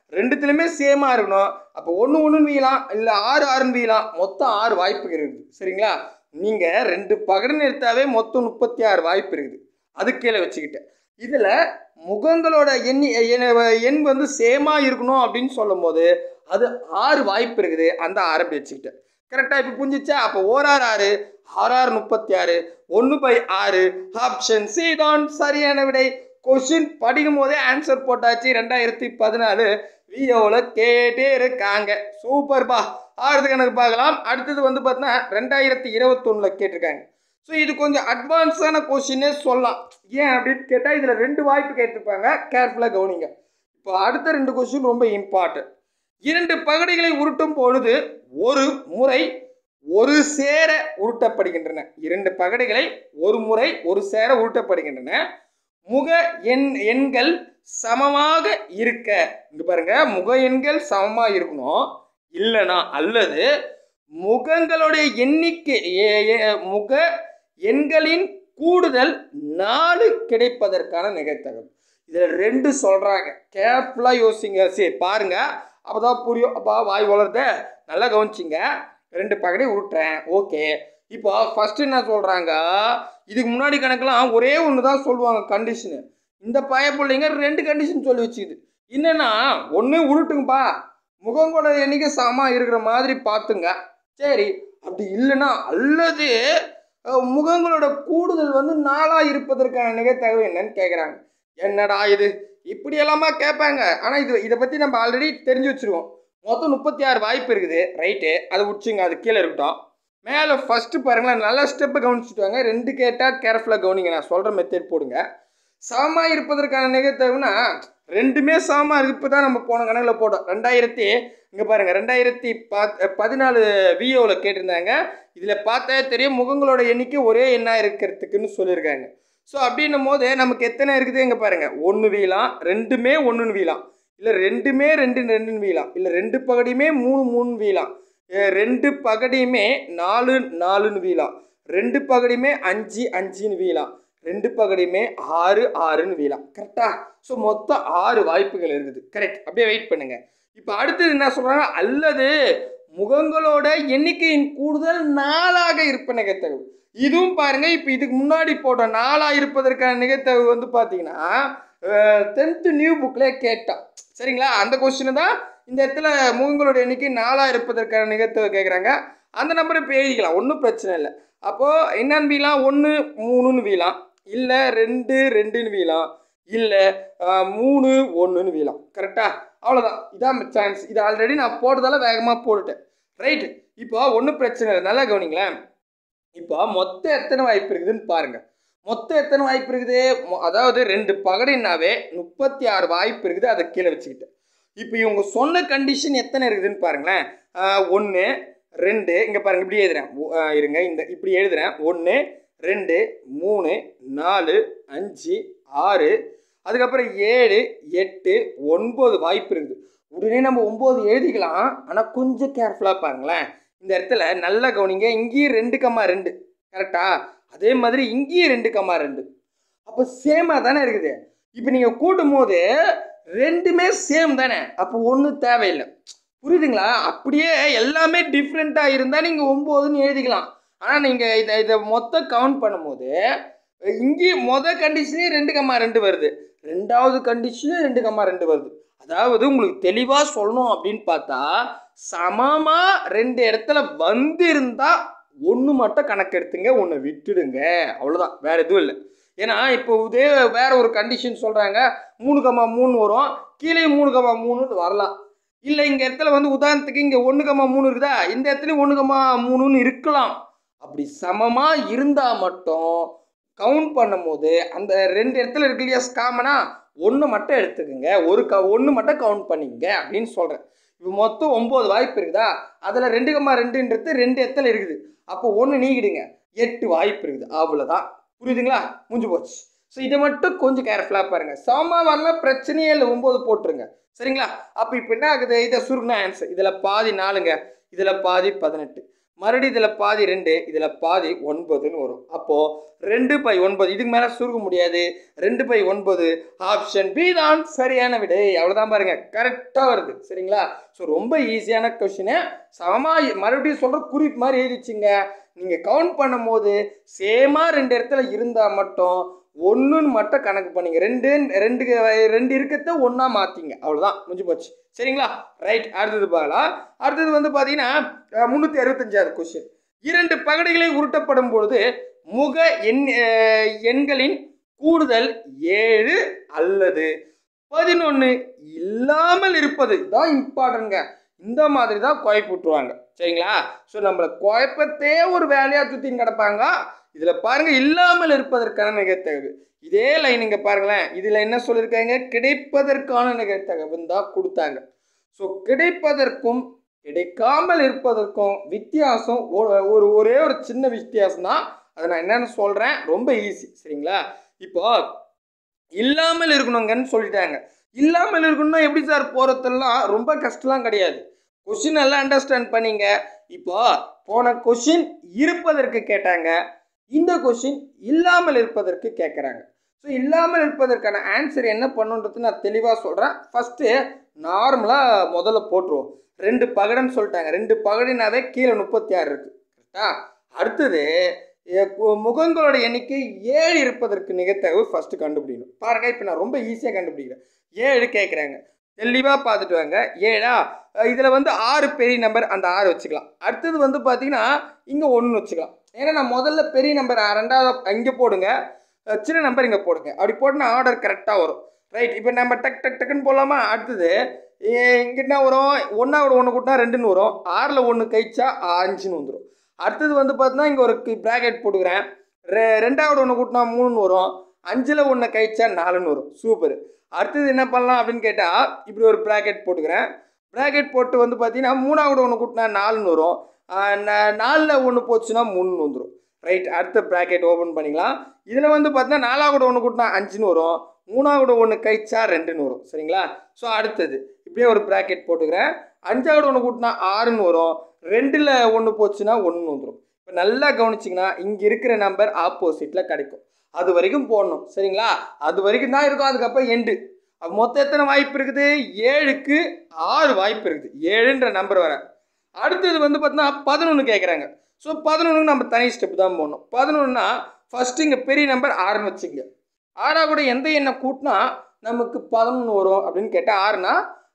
ரெண்டுத்துலையுமே சேமாக இருக்கணும். அப்போ ஒன்று ஒன்றுன்னு வீயலாம், இல்லை ஆறு ஆறுன்னு வீயலாம். மொத்தம் ஆறு வாய்ப்புகள் இருக்குது. சரிங்களா? நீங்கள் ரெண்டு பகடுன்னு எடுத்தாவே மொத்தம் முப்பத்தி ஆறு வாய்ப்பு இருக்குது. அது கீழே வச்சுக்கிட்டேன். இதில் முகங்களோட எண்ணி எண் வந்து சேமாக இருக்கணும் அப்படின்னு சொல்லும் போது அது ஆறு வாய்ப்பு இருக்குது. அந்த ஆறு அப்படி வச்சுக்கிட்டேன். கரெக்டாக இப்போ புரிஞ்சிச்சா? அப்போ ஓராறு ஆறு, ஆறாறு முப்பத்தி ஆறு, ஒன்று பை ஆறு. ஆப்ஷன் சி தான் சரியான விடை. கொஸ்டின் படிக்கும் போதே ஆன்சர் போட்டாச்சு. ரெண்டாயிரத்தி பதினாலு விஓவில் கேட்டே இருக்காங்க. சூப்பர்பா. ஆறுது கணக்கு பார்க்கலாம். அடுத்தது வந்து பார்த்தீங்கன்னா ரெண்டாயிரத்தி இருபத்தொன்னில் கேட்டிருக்காங்க. ஸோ இது கொஞ்சம் அட்வான்ஸான கொஸ்டினே சொல்லலாம். ஏன் அப்படின்னு கேட்டால் இதில் ரெண்டு வாய்ப்பு கேட்டிருப்பாங்க. கேர்ஃபுல்லாக கவனிங்க. இப்போ அடுத்த ரெண்டு கொஸ்டின் ரொம்ப இம்பார்ட்டன்ட். இரண்டு பகடைகளை உருட்டும் பொழுது ஒரு முறை ஒரு சேர உருட்டப்படுகின்றன. இரண்டு பகடைகளை ஒரு முறை ஒரு சேர உருட்டப்படுகின்றன. முக எண் எண்கள் சமமாக இருக்க, இங்க பாருங்க, முக எண்கள் சமமாக இருக்கணும். இல்லைனா அல்லது முகங்களுடைய எண்ணிக்கை முக எண்களின் கூடுதல் நாலு கிடைப்பதற்கான நிகழ்த்தகவு. இதில் ரெண்டு சொல்றாங்க. கேர்ஃபுல்லாக யோசிங்க. சரி பாருங்க, அப்போதான் புரியும். அப்பா வாய் வளர்த நல்லா கவனிச்சிங்க. ரெண்டு பகடை உருட்டுறேன். ஓகே. இப்போ ஃபர்ஸ்ட் என்ன சொல்றாங்க, இதுக்கு முன்னாடி கணக்கெல்லாம் ஒரே ஒன்று தான் சொல்லுவாங்க கண்டிஷனு. இந்த பய பிள்ளைங்க ரெண்டு கண்டிஷன் சொல்லி வச்சுக்குது. என்னன்னா, ஒன்று உருட்டுங்கப்பா, முகங்களோட எண்ணிக்கை சமமாக இருக்கிற மாதிரி பார்த்துங்க. சரி, அப்படி இல்லைன்னா அல்லது முகங்களோட கூடுதல் வந்து நாளாக இருப்பதற்கான நிகழ்த்தகவு என்னன்னு கேட்குறாங்க. என்னடா இது இப்படி எல்லாமா கேட்பாங்க. ஆனால் இது இதை பற்றி நம்ம ஆல்ரெடி தெரிஞ்சு வச்சுருவோம். மொத்தம் முப்பத்தி ஆறு வாய்ப்பு இருக்குது. ரைட்டு, அதை உடிச்சிங்க, அது கீழே இருக்கட்டும். மேலே ஃபஸ்ட்டு பாருங்களேன், நல்ல ஸ்டெப்பை கவனிச்சுட்டு வாங்க. ரெண்டு கேட்டால் கேர்ஃபுல்லாக கவனிங்க. நான் சொல்கிற மெத்தட் போடுங்க. சமமாக இருப்பதற்கான நிகழ்த்தகவுனா ரெண்டுமே சமமாக இருக்குது. இப்போ தான் நம்ம போன கணக்கில் போட்டோம். ரெண்டாயிரத்தி இங்கே பாருங்கள், ரெண்டாயிரத்தி பத் பதினாலு விஓவில் கேட்டிருந்தாங்க. இதில் பார்த்தா தெரியும் முகங்களோட எண்ணிக்கை ஒரே எண்ணாக இருக்கிறதுக்குன்னு சொல்லியிருக்காங்க. ஸோ அப்படின்னும் போது நமக்கு எத்தனை இருக்குது இங்கே பாருங்கள். ஒன்று வீலாம், ரெண்டுமே ஒன்றுன்னு வீலாம், இல்லை ரெண்டுமே ரெண்டு ரெண்டுன்னு வீலாம், இல்லை ரெண்டு பகடியுமே மூணு மூணு வீலாம், ரெண்டு பகடியுமே நாலு நாலுன்னு வீலாம், ரெண்டு பகடியுமே அஞ்சு அஞ்சுன்னு வீலாம், ரெண்டு பகடியுமே ஆறு ஆறுன்னு வீலாம். கரெக்டா? ஸோ மொத்தம் ஆறு வாய்ப்புகள் இருக்குது. கரெக்ட். அப்படியே வெயிட் பண்ணுங்க. இப்போ அடுத்தது என்ன சொல்கிறாங்க, அல்லது முகங்களோட எண்ணிக்கையின் கூடுதல் நாலாக இருப்ப நிகழ்த்தகவு. இதுவும் பாருங்க, இப்போ இதுக்கு முன்னாடி போட்ட நாலாக இருப்பதற்கான நிகழ்த்தகவு வந்து பார்த்தீங்கன்னா டென்த்து நியூ புக்கில் கேட்டான். சரிங்களா? அந்த கொஸ்டின் தான் இந்த இடத்துல முகங்களோட எண்ணிக்கை நாலாக இருப்பதற்கான நிகழ்த்தகவு கேட்குறாங்க. அந்த நம்பரை இப்போ எழுதிக்கலாம், ஒன்றும் பிரச்சனை இல்லை. அப்போது என்னன்னு வீலாம், ஒன்று மூணுன்னு வீலாம், இல்லை ரெண்டு ரெண்டுன்னு வீலாம், இல்லை மூணு ஒன்றுன்னு வீலாம். கரெக்டாக? அவ்வளோதான். இதான் சான்ஸ். இது ஆல்ரெடி நான் போட்டதால வேகமாக போட்டுட்டேன். ரைட்டு. இப்போ ஒன்றும் பிரச்சனை இல்லை, நல்லா கவனிங்களேன். இப்போ மொத்தம் எத்தனை வாய்ப்பு இருக்குதுன்னு பாருங்கள். மொத்தம் எத்தனை வாய்ப்பு இருக்குது, அதாவது ரெண்டு பகடினாவே முப்பத்தி ஆறு வாய்ப்பு இருக்குது. அதை கீழே வச்சுக்கிட்டேன். இப்போ இவங்க சொன்ன கண்டிஷன் எத்தனை இருக்குதுன்னு பாருங்களேன். ஒன்று ரெண்டு, இங்கே பாருங்கள், இப்படி எழுதுறேன் இருங்க, இந்த இப்படி எழுதுறேன். ஒன்று ரெண்டு மூணு நாலு அஞ்சு ஆறு, அதுக்கப்புறம் ஏழு எட்டு ஒன்பது வாய்ப்பு இருக்குது. உடனே நம்ம ஒம்பது எழுதிக்கலாம். ஆனால் கொஞ்சம் கேர்ஃபுல்லாக பாருங்களேன். இந்த இடத்துல நல்லா கவனிங்க. இங்கேயும் ரெண்டு கம்மா ரெண்டு. கரெக்டா? அதே மாதிரி இங்கேயும் ரெண்டு கம்மா ரெண்டு. அப்போ சேமாக தானே இருக்குது. இப்போ நீங்கள் கூட்டும் போது ரெண்டுமே சேம் தானே. அப்போ ஒன்றும் தேவையில்லை. புரியுதுங்களா? அப்படியே எல்லாமே டிஃப்ரெண்ட்டாக இருந்தால் நீங்கள் ஒம்போதுன்னு எழுதிக்கலாம். ஆனால் நீங்கள் இதை இதை மொத்தம் கவுண்ட் பண்ணும்போது இங்கேயும் மொதல் கண்டிஷனே ரெண்டு கம்மா ரெண்டு வருது, ரெண்டாவது கண்டிஷனும் ரெண்டு கம்மா ரெண்டு வருது. அதாவது உங்களுக்கு தெளிவாக சொல்லணும் அப்படின்னு பார்த்தா, சமமாக ரெண்டு இடத்துல வந்து இருந்தால் ஒன்று மட்டும் கணக்கு எடுத்துங்க, ஒன்று விட்டுடுங்க. அவ்வளோதான், வேறு எதுவும் இல்லை. ஏன்னா இப்போ இதே வேற ஒரு கண்டிஷன் சொல்கிறாங்க, மூணு கம்மா மூணு வரும், கீழே மூணு கம்மா மூணுன்னு வரலாம். இல்லை இந்த இடத்துல வந்து உதாரணத்துக்கு இங்கே ஒன்று கம்மா மூணு இருக்குதா, இந்த இடத்துல ஒன்று கம்மா மூணுன்னு இருக்கலாம். அப்படி சமமாக இருந்தால் மட்டும் கவுண்ட் பண்ணும் போது அந்த ரெண்டு இடத்துல இருக்கு இல்லையா காமனா, ஒன்று மட்டும் எடுத்துக்கோங்க, ஒரு க ஒன்று மட்டும் கவுண்ட் பண்ணிக்கங்க அப்படின்னு சொல்கிறேன். இப்போ மொத்தம் ஒம்பது வாய்ப்பு இருக்குதா, அதில் ரெண்டு கம்மா ரெண்டுன்றது ரெண்டு இடத்துல இருக்குது. அப்போ ஒன்று நீக்கிடுங்க, எட்டு வாய்ப்பு இருக்குது. அவ்வளோதான். புரியுதுங்களா? முடிஞ்சு போச்சு. ஸோ இதை மட்டும் கொஞ்சம் கேர்ஃபுல்லாக பாருங்கள். சமமாக வரலாம், பிரச்சனையே இல்லை, ஒம்பது போட்டுருங்க. சரிங்களா? அப்போ இப்போ என்ன ஆகுது, இதை சுருங்கின ஆன்சர். இதில் பாதி நாலுங்க, இதில் பாதி பதினெட்டு, மறுபடியும் இதில் பாதி ரெண்டு, இதில் பாதி ஒன்பதுன்னு வரும். அப்போது ரெண்டு பை ஒன்பது, இதுக்கு மேலே சுருக்க முடியாது. ரெண்டு பை ஒன்பது, ஆப்ஷன் பி தான் சரியான விடை. அவ்வளோதான் பாருங்க, கரெக்டாக வருது. சரிங்களா? ஸோ ரொம்ப ஈஸியான கொஷினு. சமமாக மறுபடியும் சொல்கிற குறிப்பு மாதிரி எழுதிச்சிங்க. நீங்கள் கவுண்ட் பண்ணும் போது சேமாக ரெண்டு இடத்துல இருந்தால் மட்டும் ஒன்றுன்னு மட்டும் கணக்கு பண்ணிங்க. ரெண்டு ரெண்டு ரெண்டு இருக்கிறத ஒன்றா மாற்றிங்க. அவ்வளோதான், முடிஞ்சு போச்சு. சரிங்களா? ரைட். அடுத்தது பார்க்கலாம். அடுத்தது வந்து பார்த்தீங்கன்னா முந்நூற்றி அறுபத்தஞ்சாவது கொஸ்டின். இரண்டு பகடைகளை உருட்டப்படும் பொழுது முக எண் எண்களின் கூடுதல் ஏழு அல்லது பதினொன்று இல்லாமல் இருப்பது தான் இம்பார்ட்டன்ட்ங்க. இந்த மாதிரி தான் குழப்பி விட்டுருவாங்க. சரிங்களா? ஸோ நம்மளை குழப்பத்தே ஒரு வேலையாக சுற்றின்னு கிடப்பாங்க. இதில் பாருங்கள், இல்லாமல் இருப்பதற்கான நிகழ்த்தகவு. இதே லைன் இங்கே பாருங்களேன். இதில் என்ன சொல்லியிருக்காங்க? கிடைப்பதற்கான நிகழ்த்தகவுன்னு தான் கொடுத்தாங்க. ஸோ கிடைப்பதற்கும் கிடைக்காமல் இருப்பதற்கும் வித்தியாசம் ஒரு ஒரே ஒரு சின்ன வித்தியாசம் தான். அதை நான் என்னென்னு சொல்கிறேன், ரொம்ப ஈஸி. சரிங்களா? இப்போ இல்லாமல் இருக்கணுங்கன்னு சொல்லிட்டாங்க. இல்லாமல் இருக்கணும்னா எப்படி சார் போகிறதெல்லாம் ரொம்ப கஷ்டம்லாம் கிடையாது. கொஷின் எல்லாம் அண்டர்ஸ்டாண்ட் பண்ணிங்க. இப்போ போன கொஷின் இருப்பதற்கு கேட்டாங்க, இந்த கொஷின் இல்லாமல் இருப்பதற்கு கேட்குறாங்க. ஸோ இல்லாமல் இருப்பதற்கான ஆன்சர் என்ன பண்ணுன்றது நான் தெளிவாக சொல்கிறேன். ஃபஸ்ட்டு நார்மலாக முதல்ல போட்டுருவோம். ரெண்டு பகடன்னு சொல்லிட்டாங்க. ரெண்டு பகடினாவே கீழே முப்பத்தி ஆறு இருக்குது. கரெக்டா? அடுத்தது முகங்களோட எண்ணிக்கை ஏழு இருப்பதற்கு நிகழ்த்தகவு ஃபஸ்ட்டு கண்டுபிடிக்கணும். பாருங்கள், இப்போ நான் ரொம்ப ஈஸியாக கண்டுபிடிக்கிறேன். ஏழு கேட்குறாங்க, தெளிவாக பார்த்துட்டு வாங்க. ஏழா, இதில் வந்து ஆறு பெரிய நம்பர், அந்த ஆறு வச்சுக்கலாம். அடுத்தது வந்து பார்த்தீங்கன்னா இங்கே ஒன்று வச்சுக்கலாம். ஏன்னா நான் முதல்ல பெரிய நம்பர் ரெண்டாவது இங்கே போடுங்க, சின்ன நம்பர் இங்கே போடுங்க. அப்படி போட்டுனா ஆர்டர் கரெக்டாக வரும். ரைட். இப்போ நம்ம டக் டக் டக்குன்னு போடலாமா? அடுத்தது இங்கே என்ன வரும்? ஒன்றாவோட ஒன்று கூட்டினா ரெண்டுன்னு வரும். ஆறில் ஒன்று கழிச்சா அஞ்சுன்னு வந்துடும். அடுத்தது வந்து பார்த்தீங்கன்னா இங்கே ஒரு ப்ராக்கெட் போட்டுக்கிறேன். ரெ ரெண்டாவோட ஒன்று கூட்டினா மூணுன்னு வரும். அஞ்சில் ஒன்று கழிச்சா நாலுன்னு வரும். சூப்பர். அடுத்தது என்ன பண்ணலாம் அப்படின்னு கேட்டால் இப்படி ஒரு ப்ராக்கெட் போட்டுக்கிறேன். ப்ராக்கெட் போட்டு வந்து பார்த்தீங்கன்னா மூணாவோட ஒன்று கூட்டினா நாலுன்னு வரும். நாலில் ஒன்று போச்சுன்னா மூணுன்னு வந்துடும். ரைட். அடுத்த ப்ராக்கெட் ஓப்பன் பண்ணிக்கலாம். இதில் வந்து பார்த்தீங்கன்னா நாலாவோட ஒன்று கூட்டினா அஞ்சுன்னு வரும். மூணாவோட ஒன்று கழிச்சா ரெண்டுன்னு வரும். சரிங்களா? ஸோ அடுத்தது இப்படியே ஒரு ப்ராக்கெட் போட்டுக்கிறேன். அஞ்சாவோட ஒன்று கூட்டினா ஆறுன்னு வரும். ரெண்டில் ஒன்று போச்சுன்னா ஒன்றுன்னு வந்துடும். இப்போ நல்லா கவனிச்சிங்கன்னா இங்கே இருக்கிற நம்பர் ஆப்போசிட்டில் கிடைக்கும். அது வரைக்கும் போடணும். சரிங்களா? அது வரைக்கும் தான் இருக்கும். அதுக்கப்புறம் எண்டு. அப்போ மொத்தம் எத்தனை வாய்ப்பு இருக்குது? ஏழுக்கு ஆறு வாய்ப்பு இருக்குது. ஏழுன்ற நம்பர் வர. அடுத்தது வந்து பார்த்தீங்கன்னா பதினொன்று கேட்குறாங்க. ஸோ பதினொன்றுக்கு நம்ம தனி ஸ்டெப் தான் போடணும். பதினொன்றுனா ஃபஸ்ட்டு இங்கே பெரிய நம்பர் ஆறுன்னு வச்சுங்க. ஆறா கூட எந்த எண்ணை கூட்டினா நமக்கு பதினொன்று வரும் அப்படின்னு கேட்டால் ஆறுனா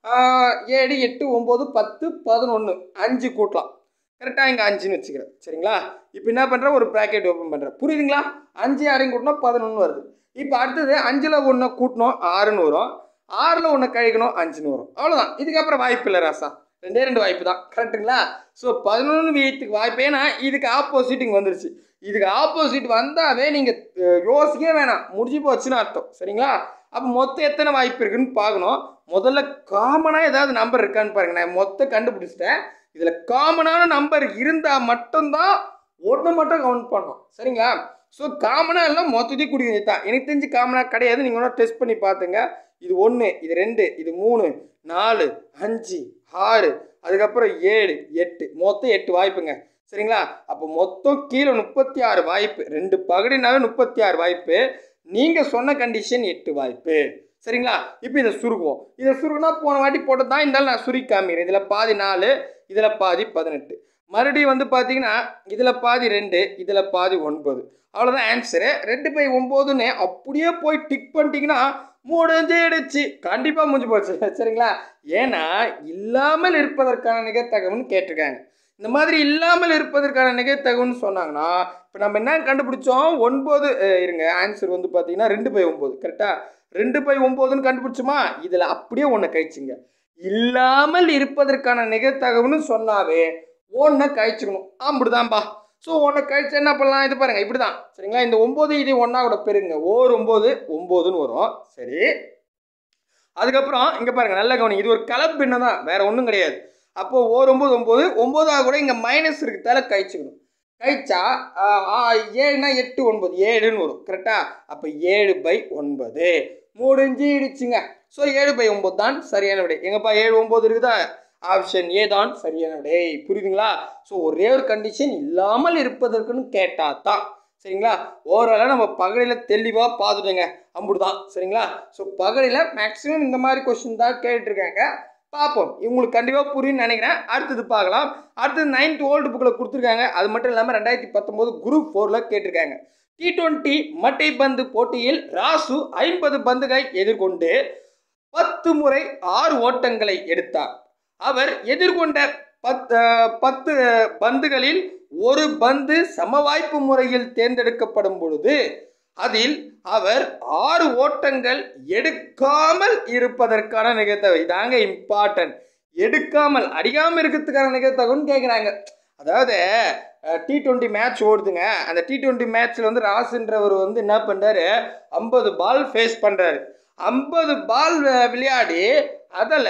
ஏழு எட்டு ஒம்பது பத்து பதினொன்று அஞ்சு கூட்டலாம். கரெக்டாக இங்கே அஞ்சுன்னு வச்சுக்கிறேன். சரிங்களா? இப்போ என்ன பண்ணுறேன்? ஒரு ப்ராக்கெட் ஓப்பன் பண்ணுறேன். புரியுதுங்களா? அஞ்சு ஆறையும் கூட்டினா பதினொன்று வருது. இப்போ அடுத்தது அஞ்சில் ஒன்று கூட்டணும் ஆறுன்னு வரும். ஆறில் ஒன்று கழிக்கணும் அஞ்சுன்னு வரும். அவ்வளோதான். இதுக்கப்புறம் வாய்ப்பு இல்லை ராசா. ரெண்டே ரெண்டு வாய்ப்பு தான். கரெக்டுங்களா? ஸோ பதினொன்று வீட்டுக்கு வாய்ப்பு. ஏன்னா இதுக்கு ஆப்போசிட் இங்கே வந்துருச்சு. இதுக்கு ஆப்போசிட் வந்தாவே நீங்கள் யோசிக்கவே வேணாம், முடிஞ்சு போச்சுன்னு அர்த்தம். சரிங்களா? அப்போ மொத்தம் எத்தனை வாய்ப்பு இருக்குன்னு பார்க்கணும். முதல்ல காமனாக ஏதாவது நம்பர் இருக்கான்னு பாருங்க. நான் மொத்தம் கண்டுபிடிச்சிட்டேன். இதில் காமனான நம்பர் இருந்தால் மட்டும்தான் ஒன்று மட்டும் கவுண்ட் பண்ணணும். சரிங்களா? ஸோ காமனாக எல்லாம் மொத்தத்தையும் குடிக்கிறது தான். எனக்கு தெரிஞ்சு காமனாக கிடையாது. நீங்கள் ஒன்றா டெஸ்ட் பண்ணி பார்த்துங்க. இது ஒன்று, இது ரெண்டு, இது மூணு, நாலு, அஞ்சு, ஆறு, அதுக்கப்புறம் ஏழு, எட்டு, மொத்தம் எட்டு வாய்ப்புங்க. சரிங்களா? அப்போ மொத்தம் கீழே முப்பத்தி ஆறு வாய்ப்பு. ரெண்டு பகுதினாவே முப்பத்தி ஆறு வாய்ப்பு. நீங்கள் சொன்ன கண்டிஷன் எட்டு வாய்ப்பு. சரிங்களா? இப்போ இதை சுருக்குவோம். இதை சுருக்குனா போன வாட்டி போட்டு தான் இருந்தாலும் நான் சுருக்கி காமிக்கிறேன். இதில் பாதி நாலு, இதில் பாதி பதினெட்டு. மறுபடியும் வந்து பார்த்தீங்கன்னா இதில் பாதி ரெண்டு, இதில் பாதி ஒன்பது. அவ்வளோதான் ஆன்சரு. ரெண்டு பை ஒம்போதுன்னு அப்படியே போய் டிக் பண்ணிட்டீங்கன்னா முடிஞ்சிடுச்சு. கண்டிப்பாக முடிஞ்சு போச்சு. சரிங்களா? ஏன்னா இல்லாமல் இருப்பதற்கான நிகழ்த்தகவுன்னு கேட்டிருக்காங்க. இந்த மாதிரி இல்லாமல் இருப்பதற்கான நிகழ்த்தகவுன்னு சொன்னாங்கன்னா இப்போ நம்ம என்ன கண்டுபிடிச்சோம்? ஒன்பது இருங்க. ஆன்சர் வந்து பார்த்தீங்கன்னா ரெண்டு பை ஒம்பது. கரெக்டாக? ரெண்டு பை ஒம்போதுன்னு கண்டுபிடிச்சோமா? இதில் அப்படியே ஒன்று கழிச்சுங்க. இல்லாமல் இருப்பதற்கான நிகழ்த்தகவுன்னு சொன்னாவே ஒன்றை கழிச்சுக்கணும். அப்படிதான்பா. ஸோ ஒன்றை கழிச்சு என்ன பண்ணலாம்? இது பாருங்கள், இப்படி தான். சரிங்களா? இந்த ஒம்பது இது ஒன்றா கூட பெருங்க. ஓர் ஒம்பது ஒம்போதுன்னு வரும். சரி, அதுக்கப்புறம் இங்கே பாருங்கள், நல்ல கவனி. இது ஒரு கலப்பின்ன தான், வேறு ஒன்றும் கிடையாது. அப்போது ஓர் ஒம்பது ஒம்பது ஒம்போதாக கூட இங்கே மைனஸ் இருக்கிறதால கழிச்சுக்கணும். கழிச்சா ஏழுனா எட்டு ஒன்பது ஏழுன்னு வரும். கரெக்டாக? அப்போ ஏழு பை ஒன்பது முடிஞ்சிடுச்சுங்க. ஸோ ஏழு பை ஒம்பது தான் சரியான விடை. எங்கப்பா ஏழு ஒம்பது இருக்குதா? ஆப்ஷன் ஏ தான் சரியான விடை. புரியுதுங்களா? ஸோ ஒரே ஒரு கண்டிஷன் இல்லாமல் இருப்பதற்குன்னு கேட்டால் தான். சரிங்களா? ஓவராலாக நம்ம பகலில் தெளிவாக பார்த்துட்டோங்க. அம்புடுதான். சரிங்களா? ஸோ பகலில் மேக்ஸிமம் இந்த மாதிரி கொஸ்டின் தான் கேட்டுருக்காங்க. பார்ப்போம், இவங்களுக்கு கண்டிப்பாக புரியுன்னு நினைக்கிறேன். அடுத்தது பார்க்கலாம். அடுத்தது நைன்த் ஓல்டு புக்கில் கொடுத்துருக்காங்க. அது மட்டும் இல்லாமல் ரெண்டாயிரத்தி பத்தொம்போது குரூப் ஃபோரில் கேட்டிருக்காங்க. டி டுவெண்ட்டி மட்டை பந்து போட்டியில் ராசு ஐம்பது பந்துகளை எதிர்கொண்டு பத்து முறை ஆறு ஓட்டங்களை எடுத்தார். அவர் எதிர்கொண்ட பத்து பத்து பந்துகளில் ஒரு பந்து சமவாய்ப்பு முறையில் தேர்ந்தெடுக்கப்படும் பொழுது அதில் அவர் ஆறு ஓட்டங்கள் எடுக்காமல் இருப்பதற்கான நிகழ்த்தகவு. இதாங்க இம்பார்ட்டன்ட். எடுக்காமல் அடிக்காமல் இருக்கிறதுக்கான நிகழ்த்தகவுன்னு கேட்குறாங்க. அதாவது டி டுவெண்ட்டி மேட்ச் ஓடுதுங்க. அந்த டி டுவெண்ட்டி மேட்ச்சில் வந்து ராசுன்றவர் வந்து என்ன பண்ணுறாரு, ஐம்பது பால் ஃபேஸ் பண்ணுறாரு. ஐம்பது பால் விளையாடி அதில்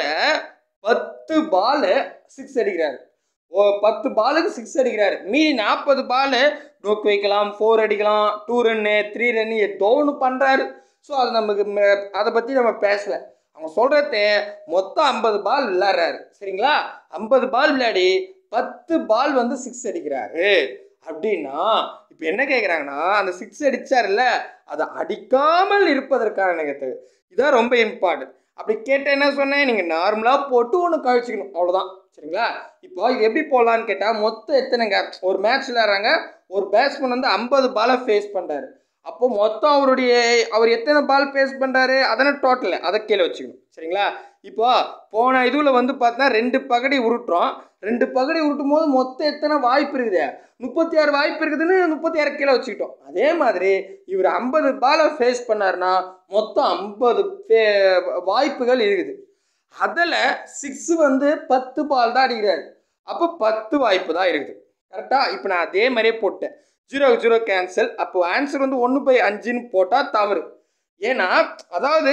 பத்து பால் சிக்ஸ் அடிக்கிறாரு. ஓ பத்து பாலுக்கு சிக்ஸ் அடிக்கிறாரு. மீதி நாற்பது பால் டோக் வைக்கலாம், ஃபோர் அடிக்கலாம், டூ ரன்னு, த்ரீ ரன்னு ஏதோ ஒன்று பண்ணுறாரு. ஸோ அது நமக்கு அதை பற்றி நம்ம பேசலை. அவங்க சொல்கிறது மொத்தம் ஐம்பது பால் விளையாடுறாரு. சரிங்களா? ஐம்பது பால் விளையாடி பத்து பால் வந்து சிக்ஸ் அடிக்கிறாரு அப்படின்னா இப்போ என்ன கேட்குறாங்கன்னா, அந்த சிக்ஸ் அடித்தார்ல அதை அடிக்காமல் இருப்பதற்கான நிகழ்த்தகவு. இதான் ரொம்ப இம்பார்ட்டன்ட். அப்படி கேட்டால் என்ன சொன்னேன், நீங்கள் நார்மலாக போட்டு ஒன்று கழிச்சிக்கணும், அவ்வளோதான். சரிங்களா? இப்போ இது எப்படி போடலான்னு கேட்டால், மொத்தம் எத்தனைங்க ஒரு மேட்ச் விளையாடுறாங்க. ஒரு பேட்ஸ்மேன் வந்து ஐம்பது பாலை ஃபேஸ் பண்ணுறாரு. அப்போ மொத்தம் அவருடைய அவர் எத்தனை பால் ஃபேஸ் பண்ணுறாரு அதனை டோட்டல் அதை கீழே வச்சுக்கணும். சரிங்களா? இப்போ போன இதில் வந்து பார்த்தா ரெண்டு பகடி உருட்டுறோம். ரெண்டு பகடி உருட்டும் போது மொத்தம் எத்தனை வாய்ப்பு இருக்குது, முப்பத்தி ஆறு வாய்ப்பு இருக்குதுன்னு முப்பத்தி ஆறு கீழே வச்சுக்கிட்டோம். அதே மாதிரி இவர் ஐம்பது பாலை ஃபேஸ் பண்ணார்னா மொத்தம் ஐம்பது வாய்ப்புகள் இருக்குது. அதில் சிக்ஸ் வந்து பத்து பால் தான் அடிக்கிறாரு. அப்போ பத்து வாய்ப்பு தான் இருக்குது. கரெக்டாக? இப்போ நான் அதே மாதிரியே போட்டேன். Zero zero cancel. அப்போ ஆன்சர் வந்து ஒன்று பை அஞ்சுன்னு போட்டால் தவறு. ஏன்னா அதாவது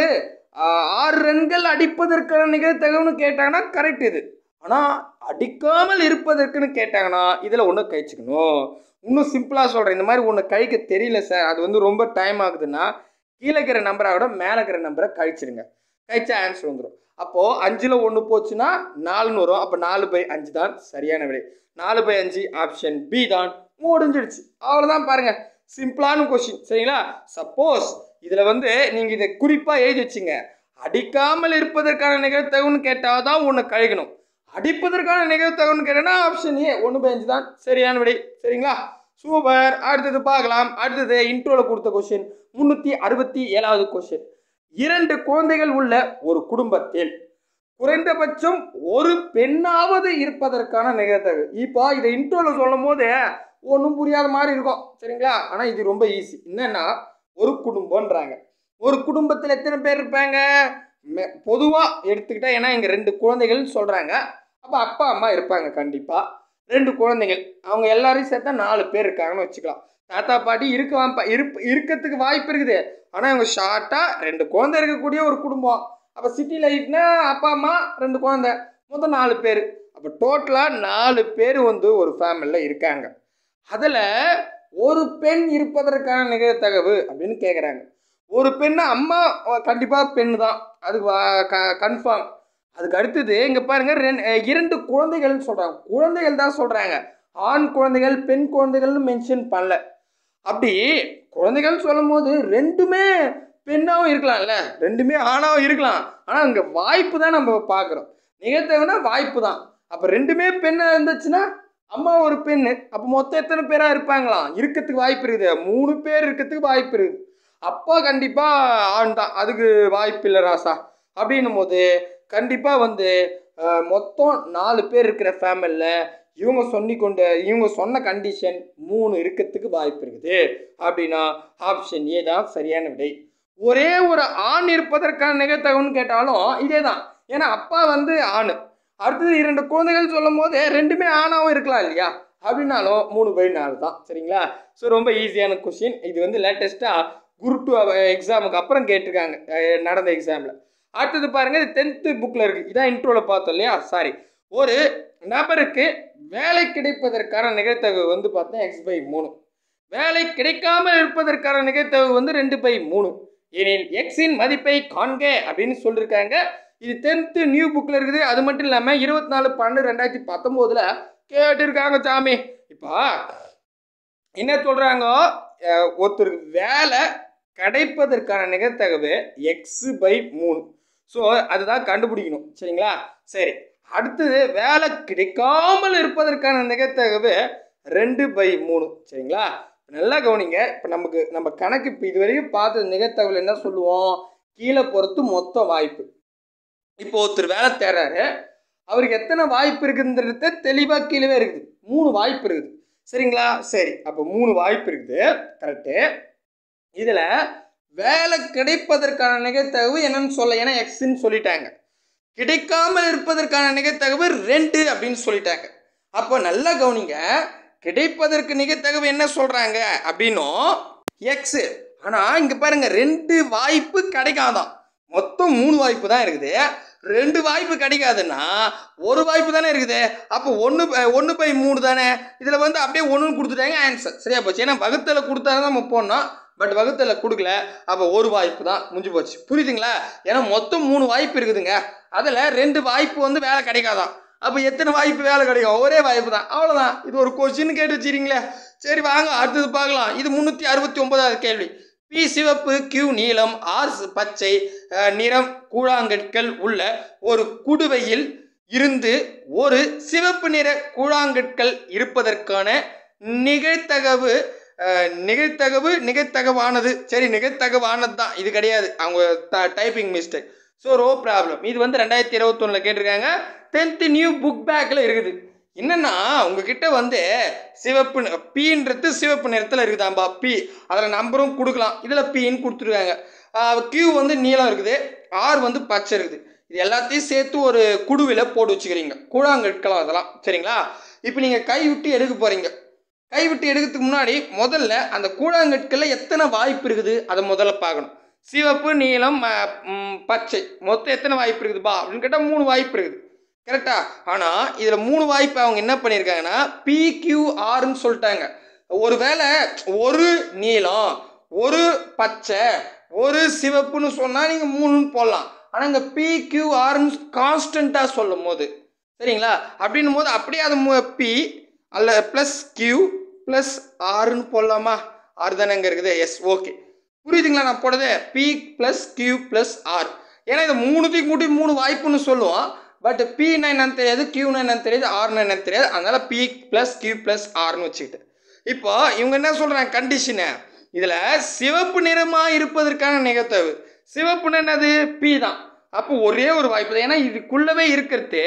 ஆறு ரன்கள் அடிப்பதற்கான நிகழ்த்தகவுன்னு கேட்டாங்கன்னா கரெக்ட் இது. ஆனால் அடிக்காமல் இருப்பதற்குன்னு கேட்டாங்கன்னா இதில் ஒன்று கழிச்சுக்கணும். இன்னும் சிம்பிளாக சொல்கிறேன். இந்த மாதிரி ஒன்று கழிக்க தெரியல சார், அது வந்து ரொம்ப டைம் ஆகுதுன்னா கீழே இருக்கிற நம்பரை விட மேலே இருக்கிற நம்பரை கழிச்சிடுங்க. கழிச்சா ஆன்சர் வந்துடும். அப்போது அஞ்சில் ஒன்று போச்சுன்னா நாலுன்னு வரும். அப்போ நாலு பை அஞ்சு தான் சரியான விடை. நாலு பை அஞ்சு ஆப்ஷன் பி தான். முடிஞ்சிடுச்சு. அவ்வளோதான். பாருங்கள், சிம்பிளான கொஸ்டின். சரிங்களா? சப்போஸ் இதில் வந்து நீங்கள் இதை குறிப்பாக எழுதி வச்சுங்க. அடிக்காமல் இருப்பதற்கான நிகழ்த்தகவுன்னு கேட்டால் தான் ஒன்று கழிக்கணும். அடிப்பதற்கான நிகழ்த்தகவுன்னு கேட்டோன்னா ஆப்ஷன் ஏ ஒன்று பை அஞ்சு தான் சரியான விடை. சரிங்களா? சூப்பர். அடுத்தது பார்க்கலாம். அடுத்தது இன்ட்ரோவில் கொடுத்த கொஸ்டின் முந்நூற்றி அறுபத்தி ஏழாவது கொஸ்டின். இரண்டு குழந்தைகள் உள்ள ஒரு குடும்பத்தில் குறைந்தபட்சம் ஒரு பெண்ணாவது இருப்பதற்கான நிகழ்த்தகவு. இப்போ இதை இன்ட்ரோவில் சொல்லும் போது ஒன்றும் புரியாத மாதிரி இருக்கும். சரிங்களா? ஆனால் இது ரொம்ப ஈஸி. என்னன்னா ஒரு குடும்பம்ன்றாங்க. ஒரு குடும்பத்தில் எத்தனை பேர் இருப்பாங்க பொதுவாக எடுத்துக்கிட்டா, ஏன்னா இங்கே ரெண்டு குழந்தைகள்னு சொல்கிறாங்க. அப்போ அப்பா அம்மா இருப்பாங்க கண்டிப்பாக. ரெண்டு குழந்தைகள் அவங்க எல்லாரையும் சேர்த்தா நாலு பேர் இருக்காங்கன்னு வச்சுக்கலாம். தாத்தா பாட்டி இருக்கலாம், இருப்பு இருக்கிறதுக்கு வாய்ப்பு இருக்குது. ஆனால் இவங்க ஷார்ட்டாக ரெண்டு குழந்தை இருக்கக்கூடிய ஒரு குடும்பம். அப்போ சிட்டி லைஃப்னா அப்பா அம்மா ரெண்டு குழந்தை மொத்தம் நாலு பேர். அப்போ டோட்டலாக நாலு பேர் வந்து ஒரு ஃபேமிலியில் இருக்காங்க. அதில் ஒரு பெண் இருப்பதற்கான நிகழ்த்தகவு அப்படின்னு கேட்குறாங்க. ஒரு பெண்ணை அம்மா கண்டிப்பாக பெண் தான், அதுக்கு கன்ஃபார்ம். அதுக்கு அடுத்தது இங்கே பாருங்கள், ரெண்டு இரண்டு குழந்தைகள்னு சொல்கிறாங்க. குழந்தைகள் தான் சொல்கிறாங்க. ஆண் குழந்தைகள் பெண் குழந்தைகள்னு மென்ஷன் பண்ணல. அப்படி குழந்தைகள் சொல்லும் போது ரெண்டுமே பெண்ணாகவும் இருக்கலாம்ல, ரெண்டுமே ஆணாகவும் இருக்கலாம். ஆனால் இங்கே வாய்ப்பு தான் நம்ம பார்க்குறோம். நிகழ்த்தகவுனா வாய்ப்பு தான். அப்போ ரெண்டுமே பெண்ணாக இருந்துச்சுன்னா அம்மா ஒரு பெண்ணு, அப்போ மொத்தம் எத்தனை பேராக இருப்பாங்களாம்? இருக்கிறதுக்கு வாய்ப்பு இருக்குது. மூணு பேர் இருக்கிறதுக்கு வாய்ப்பு இருக்குது. அப்பா கண்டிப்பாக ஆண் தான், அதுக்கு வாய்ப்பு இல்லை ராசா. அப்படின்னும் போது கண்டிப்பாக வந்து மொத்தம் நாலு பேர் இருக்கிற ஃபேமிலியில் இவங்க சொல்லி கொண்ட இவங்க சொன்ன கண்டிஷன் மூணு இருக்கிறதுக்கு வாய்ப்பு இருக்குது. அப்படின்னா ஆப்ஷன் ஏ தான் சரியான விடை. ஒரே ஒரு ஆண் இருப்பதற்கான நிகழ்த்தகவுன்னு கேட்டாலும் இதே தான். ஏன்னா அப்பா வந்து ஆண். அடுத்தது இரண்டு குழந்தைகள் சொல்லும் போது ரெண்டுமே ஆணாகவும் இருக்கலாம் இல்லையா? அப்படின்னாலும் மூணு பை நாலு தான். சரிங்களா? ஸோ ரொம்ப ஈஸியான கொஸ்டின். இது வந்து லேட்டஸ்ட்டாக குரூப் டூ எக்ஸாமுக்கு அப்புறம் கேட்டிருக்காங்க, நடந்த எக்ஸாமில். அடுத்தது பாருங்கள், இது டென்த்து புக்கில் இருக்குது. இதான் இன்ட்ரோவில் பார்த்தோம் இல்லையா? சாரி. ஒரு நபருக்கு வேலை கிடைப்பதற்கான நிகழ்த்தகவு வந்து பார்த்தா எக்ஸ் பை மூணு. வேலை கிடைக்காமல் இருப்பதற்கான நிகழ்த்தகவு வந்து ரெண்டு பை மூணு. எனில் எக்ஸின் மதிப்பை காண்க அப்படின்னு சொல்லியிருக்காங்க. இது டென்த்து நியூ புக்கில் இருக்குது. அது மட்டும் இல்லாமல் இருபத்தி நாலு பன்னெண்டு ரெண்டாயிரத்தி பத்தொம்போதில் கேட்டிருக்காங்க சாமி. இப்போ என்ன சொல்கிறாங்க, ஒருத்தருக்கு வேலை கிடைப்பதற்கான நிகழ்தகவு எக்ஸு பை மூணு. ஸோ அதுதான் கண்டுபிடிக்கணும். சரிங்களா? சரி, அடுத்தது வேலை கிடைக்காமல் இருப்பதற்கான நிகழ்தகவு ரெண்டு பை மூணு. சரிங்களா? நல்லா கவனிங்க. இப்போ நமக்கு நம்ம கணக்கு இப்போ இது வரைக்கும் பார்த்த நிகழ்தகவில் என்ன சொல்லுவோம், கீழே பொறுத்து மொத்த வாய்ப்பு. இப்போ ஒருத்தர் வேலை தேடுறாரு, அவருக்கு எத்தனை வாய்ப்பு இருக்குதுன்றது தெளிவாக கீழே இருக்குது. மூணு வாய்ப்பு இருக்குது. சரிங்களா? சரி, அப்போ மூணு வாய்ப்பு இருக்குது. கரெக்டு. இதில் வேலை கிடைப்பதற்கான நிகழ்தகவு என்னன்னு சொல்ல, ஏன்னா எக்ஸ்ன்னு சொல்லிட்டாங்க. கிடைக்காமல் இருப்பதற்கான நிகழ்தகவு ரெண்டு அப்படின்னு சொல்லிட்டாங்க. அப்போ நல்லா கவனிங்க, கிடைப்பதற்கு நிகழ்தகவு என்ன சொல்கிறாங்க அப்படின்னும் எக்ஸு. ஆனால் இங்கே பாருங்க, ரெண்டு வாய்ப்பு கிடைக்காதான். மொத்தம் மூணு வாய்ப்பு தான் இருக்குது. ரெண்டு வாய்ப்பு கிடைக்காதுன்னா ஒரு வாய்ப்பு தானே இருக்குது. அப்போ ஒன்று ஒன்று பை மூணு தானே. இதில் வந்து அப்படியே ஒன்றுன்னு கொடுத்துட்டாங்க, ஆன்சர் சரியா போச்சு. ஏன்னா வகுத்தில் கொடுத்தா தான் நம்ம போடணும், பட் வகுத்தில் கொடுக்கல. அப்போ ஒரு வாய்ப்பு தான், முடிஞ்சு போச்சு. புரியுதுங்களா? ஏன்னா மொத்தம் மூணு வாய்ப்பு இருக்குதுங்க. அதில் ரெண்டு வாய்ப்பு வந்து வேலை கிடைக்காதான். அப்போ எத்தனை வாய்ப்பு வேலை கிடைக்கும்? ஒரே வாய்ப்பு தான், அவ்வளோதான். இது ஒரு கொஸ்டின் கேட்டு வச்சுக்கிறீங்களே. சரி வாங்க அடுத்தது பார்க்கலாம். இது முந்நூற்றி அறுபத்தி ஒன்பதாவது கேள்வி. பி சிவப்பு, கியூ நீலம், ஆர் பச்சை நிறம் கூழாங்கற்கள் உள்ள ஒரு குடுவையில் இருந்து ஒரு சிவப்பு நிற கூழாங்கற்கள் இருப்பதற்கான நிகழ்தகவு நிகழ்தகவு நிகழ்தகவானது. சரி, நிகழ்தகவானது தான், இது கிடையாது, அவங்க typing mistake. So no problem. இது வந்து ரெண்டாயிரத்தி இருபத்தொன்னில் கேட்டிருக்காங்க. டென்த்து நியூ புக் பேக்கில் இருக்குது. என்னென்னா உங்ககிட்ட வந்து சிவப்பு பீன்றது சிவப்பு நிறத்தில் இருக்குதாம்பா பி, அதில் நம்பரும் கொடுக்கலாம். இதில் பீன்னு கொடுத்துருக்காங்க. கியூ வந்து நீளம் இருக்குது, ஆர் வந்து பச்சை இருக்குது. இது எல்லாத்தையும் சேர்த்து ஒரு குடுவில் போட்டு வச்சுக்கிறீங்க, கூழாங்கற்கலாம் அதெல்லாம். சரிங்களா? இப்போ நீங்கள் கை விட்டு எடுக்க போகிறீங்க. கை விட்டு எடுக்கிறதுக்கு முன்னாடி முதல்ல அந்த கூழாங்கற்களில் எத்தனை வாய்ப்பு இருக்குது அதை முதல்ல பார்க்கணும். சிவப்பு, நீலம், பச்சை மொத்தம் எத்தனை வாய்ப்பு இருக்குதுப்பா அப்படின்னு கேட்டால் மூணு வாய்ப்பு இருக்குது. கரெக்டா? ஆனால் இதில் மூணு வாய்ப்பு அவங்க என்ன பண்ணியிருக்காங்கன்னா பி கியூ ஆர்ன்னு சொல்லிட்டாங்க. ஒரு வேளை ஒரு நீலம், ஒரு பச்சை, ஒரு சிவப்புன்னு சொன்னால் நீங்கள் மூணுன்னு போடலாம். ஆனால் இங்கே பி கியூ ஆர்ன்னு கான்ஸ்டண்ட்டாக சொல்லும் போது, சரிங்களா, அப்படின்னும் போது அப்படியே அது பி அல்ல ப்ளஸ் கியூ ப்ளஸ் ஆறுன்னு போடலாமா? ஆறு தானே இங்கே இருக்குது. Yes, okay. புரியுதுங்களா நான் போடுறது? P plus Q plus R. ஏன்னா இதை மூணுத்தையும் கூட்டி மூணு வாய்ப்புன்னு சொல்லுவோம். பட் பின்னா என்னன்னு தெரியாது, கியூனா என்னன்னு தெரியாது, ஆர்னா என்னன்னு தெரியாது. அதனால பி ப்ளஸ் கியூ ப்ளஸ் ஆர்னு வச்சுக்கிட்டு இப்போ இவங்க என்ன சொல்கிறாங்க கண்டிஷனை, இதில் சிவப்பு நிறமாக இருப்பதற்கான நிகழ்தகவு. சிவப்புன்னு என்னது? பி தான். அப்போ ஒரே ஒரு வாய்ப்பு தான். ஏன்னா இதுக்குள்ளவே இருக்கிறது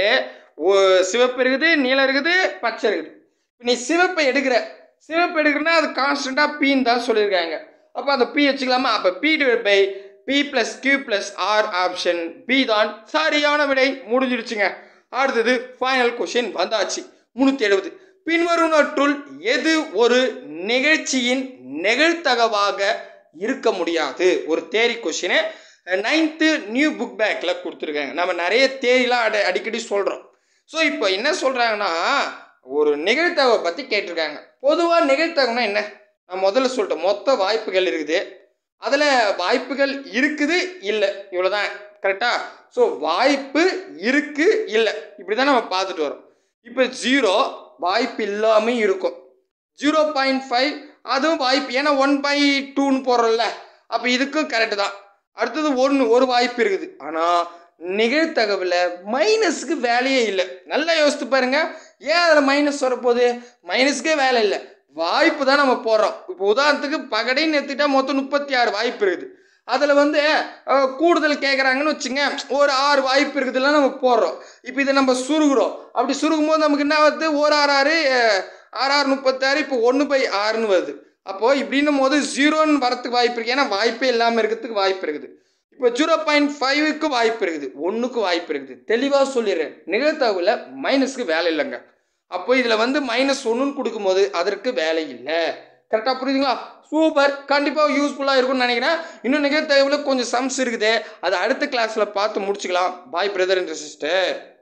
சிவப்பு இருக்குது, நீலம் இருக்குது, பச்சை இருக்குது. நீ சிவப்பை எடுக்கிற சிவப்பு எடுக்கிறனா அது கான்ஸ்டண்ட்டாக பின்னு தான் சொல்லியிருக்காங்க. அப்போ அந்த பி வச்சுக்கலாமா? அப்போ P divide by P plus Q plus R, option B தான் சரியான விடை. முடிஞ்சிடுச்சுங்க. அடுத்தது ஃபைனல் கொஸ்டின் வந்தாச்சு. முந்நூற்றி எழுபது. பின்வருவனற்றுள் எது ஒரு நிகழ்ச்சியின் நிகழ்தகவாக இருக்க முடியாது? ஒரு theory question ninth new book பேக்கில் கொடுத்துருக்காங்க. நம்ம நிறைய தேரிலாம் அடி அடிக்கடி சொல்கிறோம். ஸோ இப்போ என்ன சொல்கிறாங்கன்னா ஒரு நிகழ்தகவை பற்றி கேட்டிருக்காங்க. பொதுவாக நிகழ்தகவுனா என்ன? நான் முதல்ல சொல்லிட்டேன், மொத்த வாய்ப்புகள் இருக்குது, அதில் வாய்ப்புகள் இருக்குது இல்லை, இவ்வளோதான். கரெக்டாக? ஸோ வாய்ப்பு இருக்குது இல்லை, இப்படி தான் நம்ம பார்த்துட்டு வரோம். இப்போ ஜீரோ வாய்ப்பு இல்லாமல் இருக்கும், ஜீரோ பாயிண்ட் ஃபைவ் அதுவும் வாய்ப்பு, ஏன்னா ஒன் பை டூன்னு போடுறோம்ல, அப்போ இதுக்கும் கரெக்டு தான். அடுத்தது ஒன்று ஒரு வாய்ப்பு இருக்குது. ஆனால் நிகழ்தகவில் மைனஸுக்கு வேலையே இல்லை. நல்லா யோசித்து பாருங்க, ஏன் அதில் மைனஸ் வரப்போகுது? மைனஸுக்கே வேலை இல்லை, வாய்ப்பு தான் நம்ம போடுறோம். இப்போ உதாரணத்துக்கு பகடைன்னு எடுத்துக்கிட்டா மொத்தம் முப்பத்தி ஆறு வாய்ப்பு இருக்குது. அதில் வந்து கூடுதல் கேட்குறாங்கன்னு வச்சுங்க, ஒரு ஆறு வாய்ப்பு இருக்குதுலாம் நம்ம போடுறோம். இப்போ இதை நம்ம சுருகுறோம். அப்படி சுருகும் போது நமக்கு என்ன வருது? ஒரு ஆறு ஆறு ஆறு ஆறு முப்பத்தாறு, இப்போ ஒன்று பை ஆறுன்னு வருது. அப்போது இப்படின்னும் போது ஜீரோன்னு வரத்துக்கு வாய்ப்பு இருக்குது, ஏன்னா வாய்ப்பே இல்லாமல் இருக்கிறதுக்கு வாய்ப்பு இருக்குது. இப்போ ஜீரோ பாயிண்ட் ஃபைவுக்கு வாய்ப்பு இருக்குது, ஒன்றுக்கு வாய்ப்பு இருக்குது. தெளிவாக சொல்லிடுறேன், நிகழ்தகவில் மைனஸுக்கு வேலை இல்லைங்க. அப்போ இதில் வந்து மைனஸ் ஒன்றுன்னு கொடுக்கும்போது அதற்கு வேலை இல்லை. கரெக்டாக புரியுதுங்களா? சூப்பர், கண்டிப்பாக யூஸ்ஃபுல்லாக இருக்கும்னு நினைக்கிறேன். இன்னும் நிகழ்தகவில் கொஞ்சம் சம்ஸ் இருக்குது, அதை அடுத்த கிளாஸில் பார்த்து முடிச்சுக்கலாம். Bye brother and sister.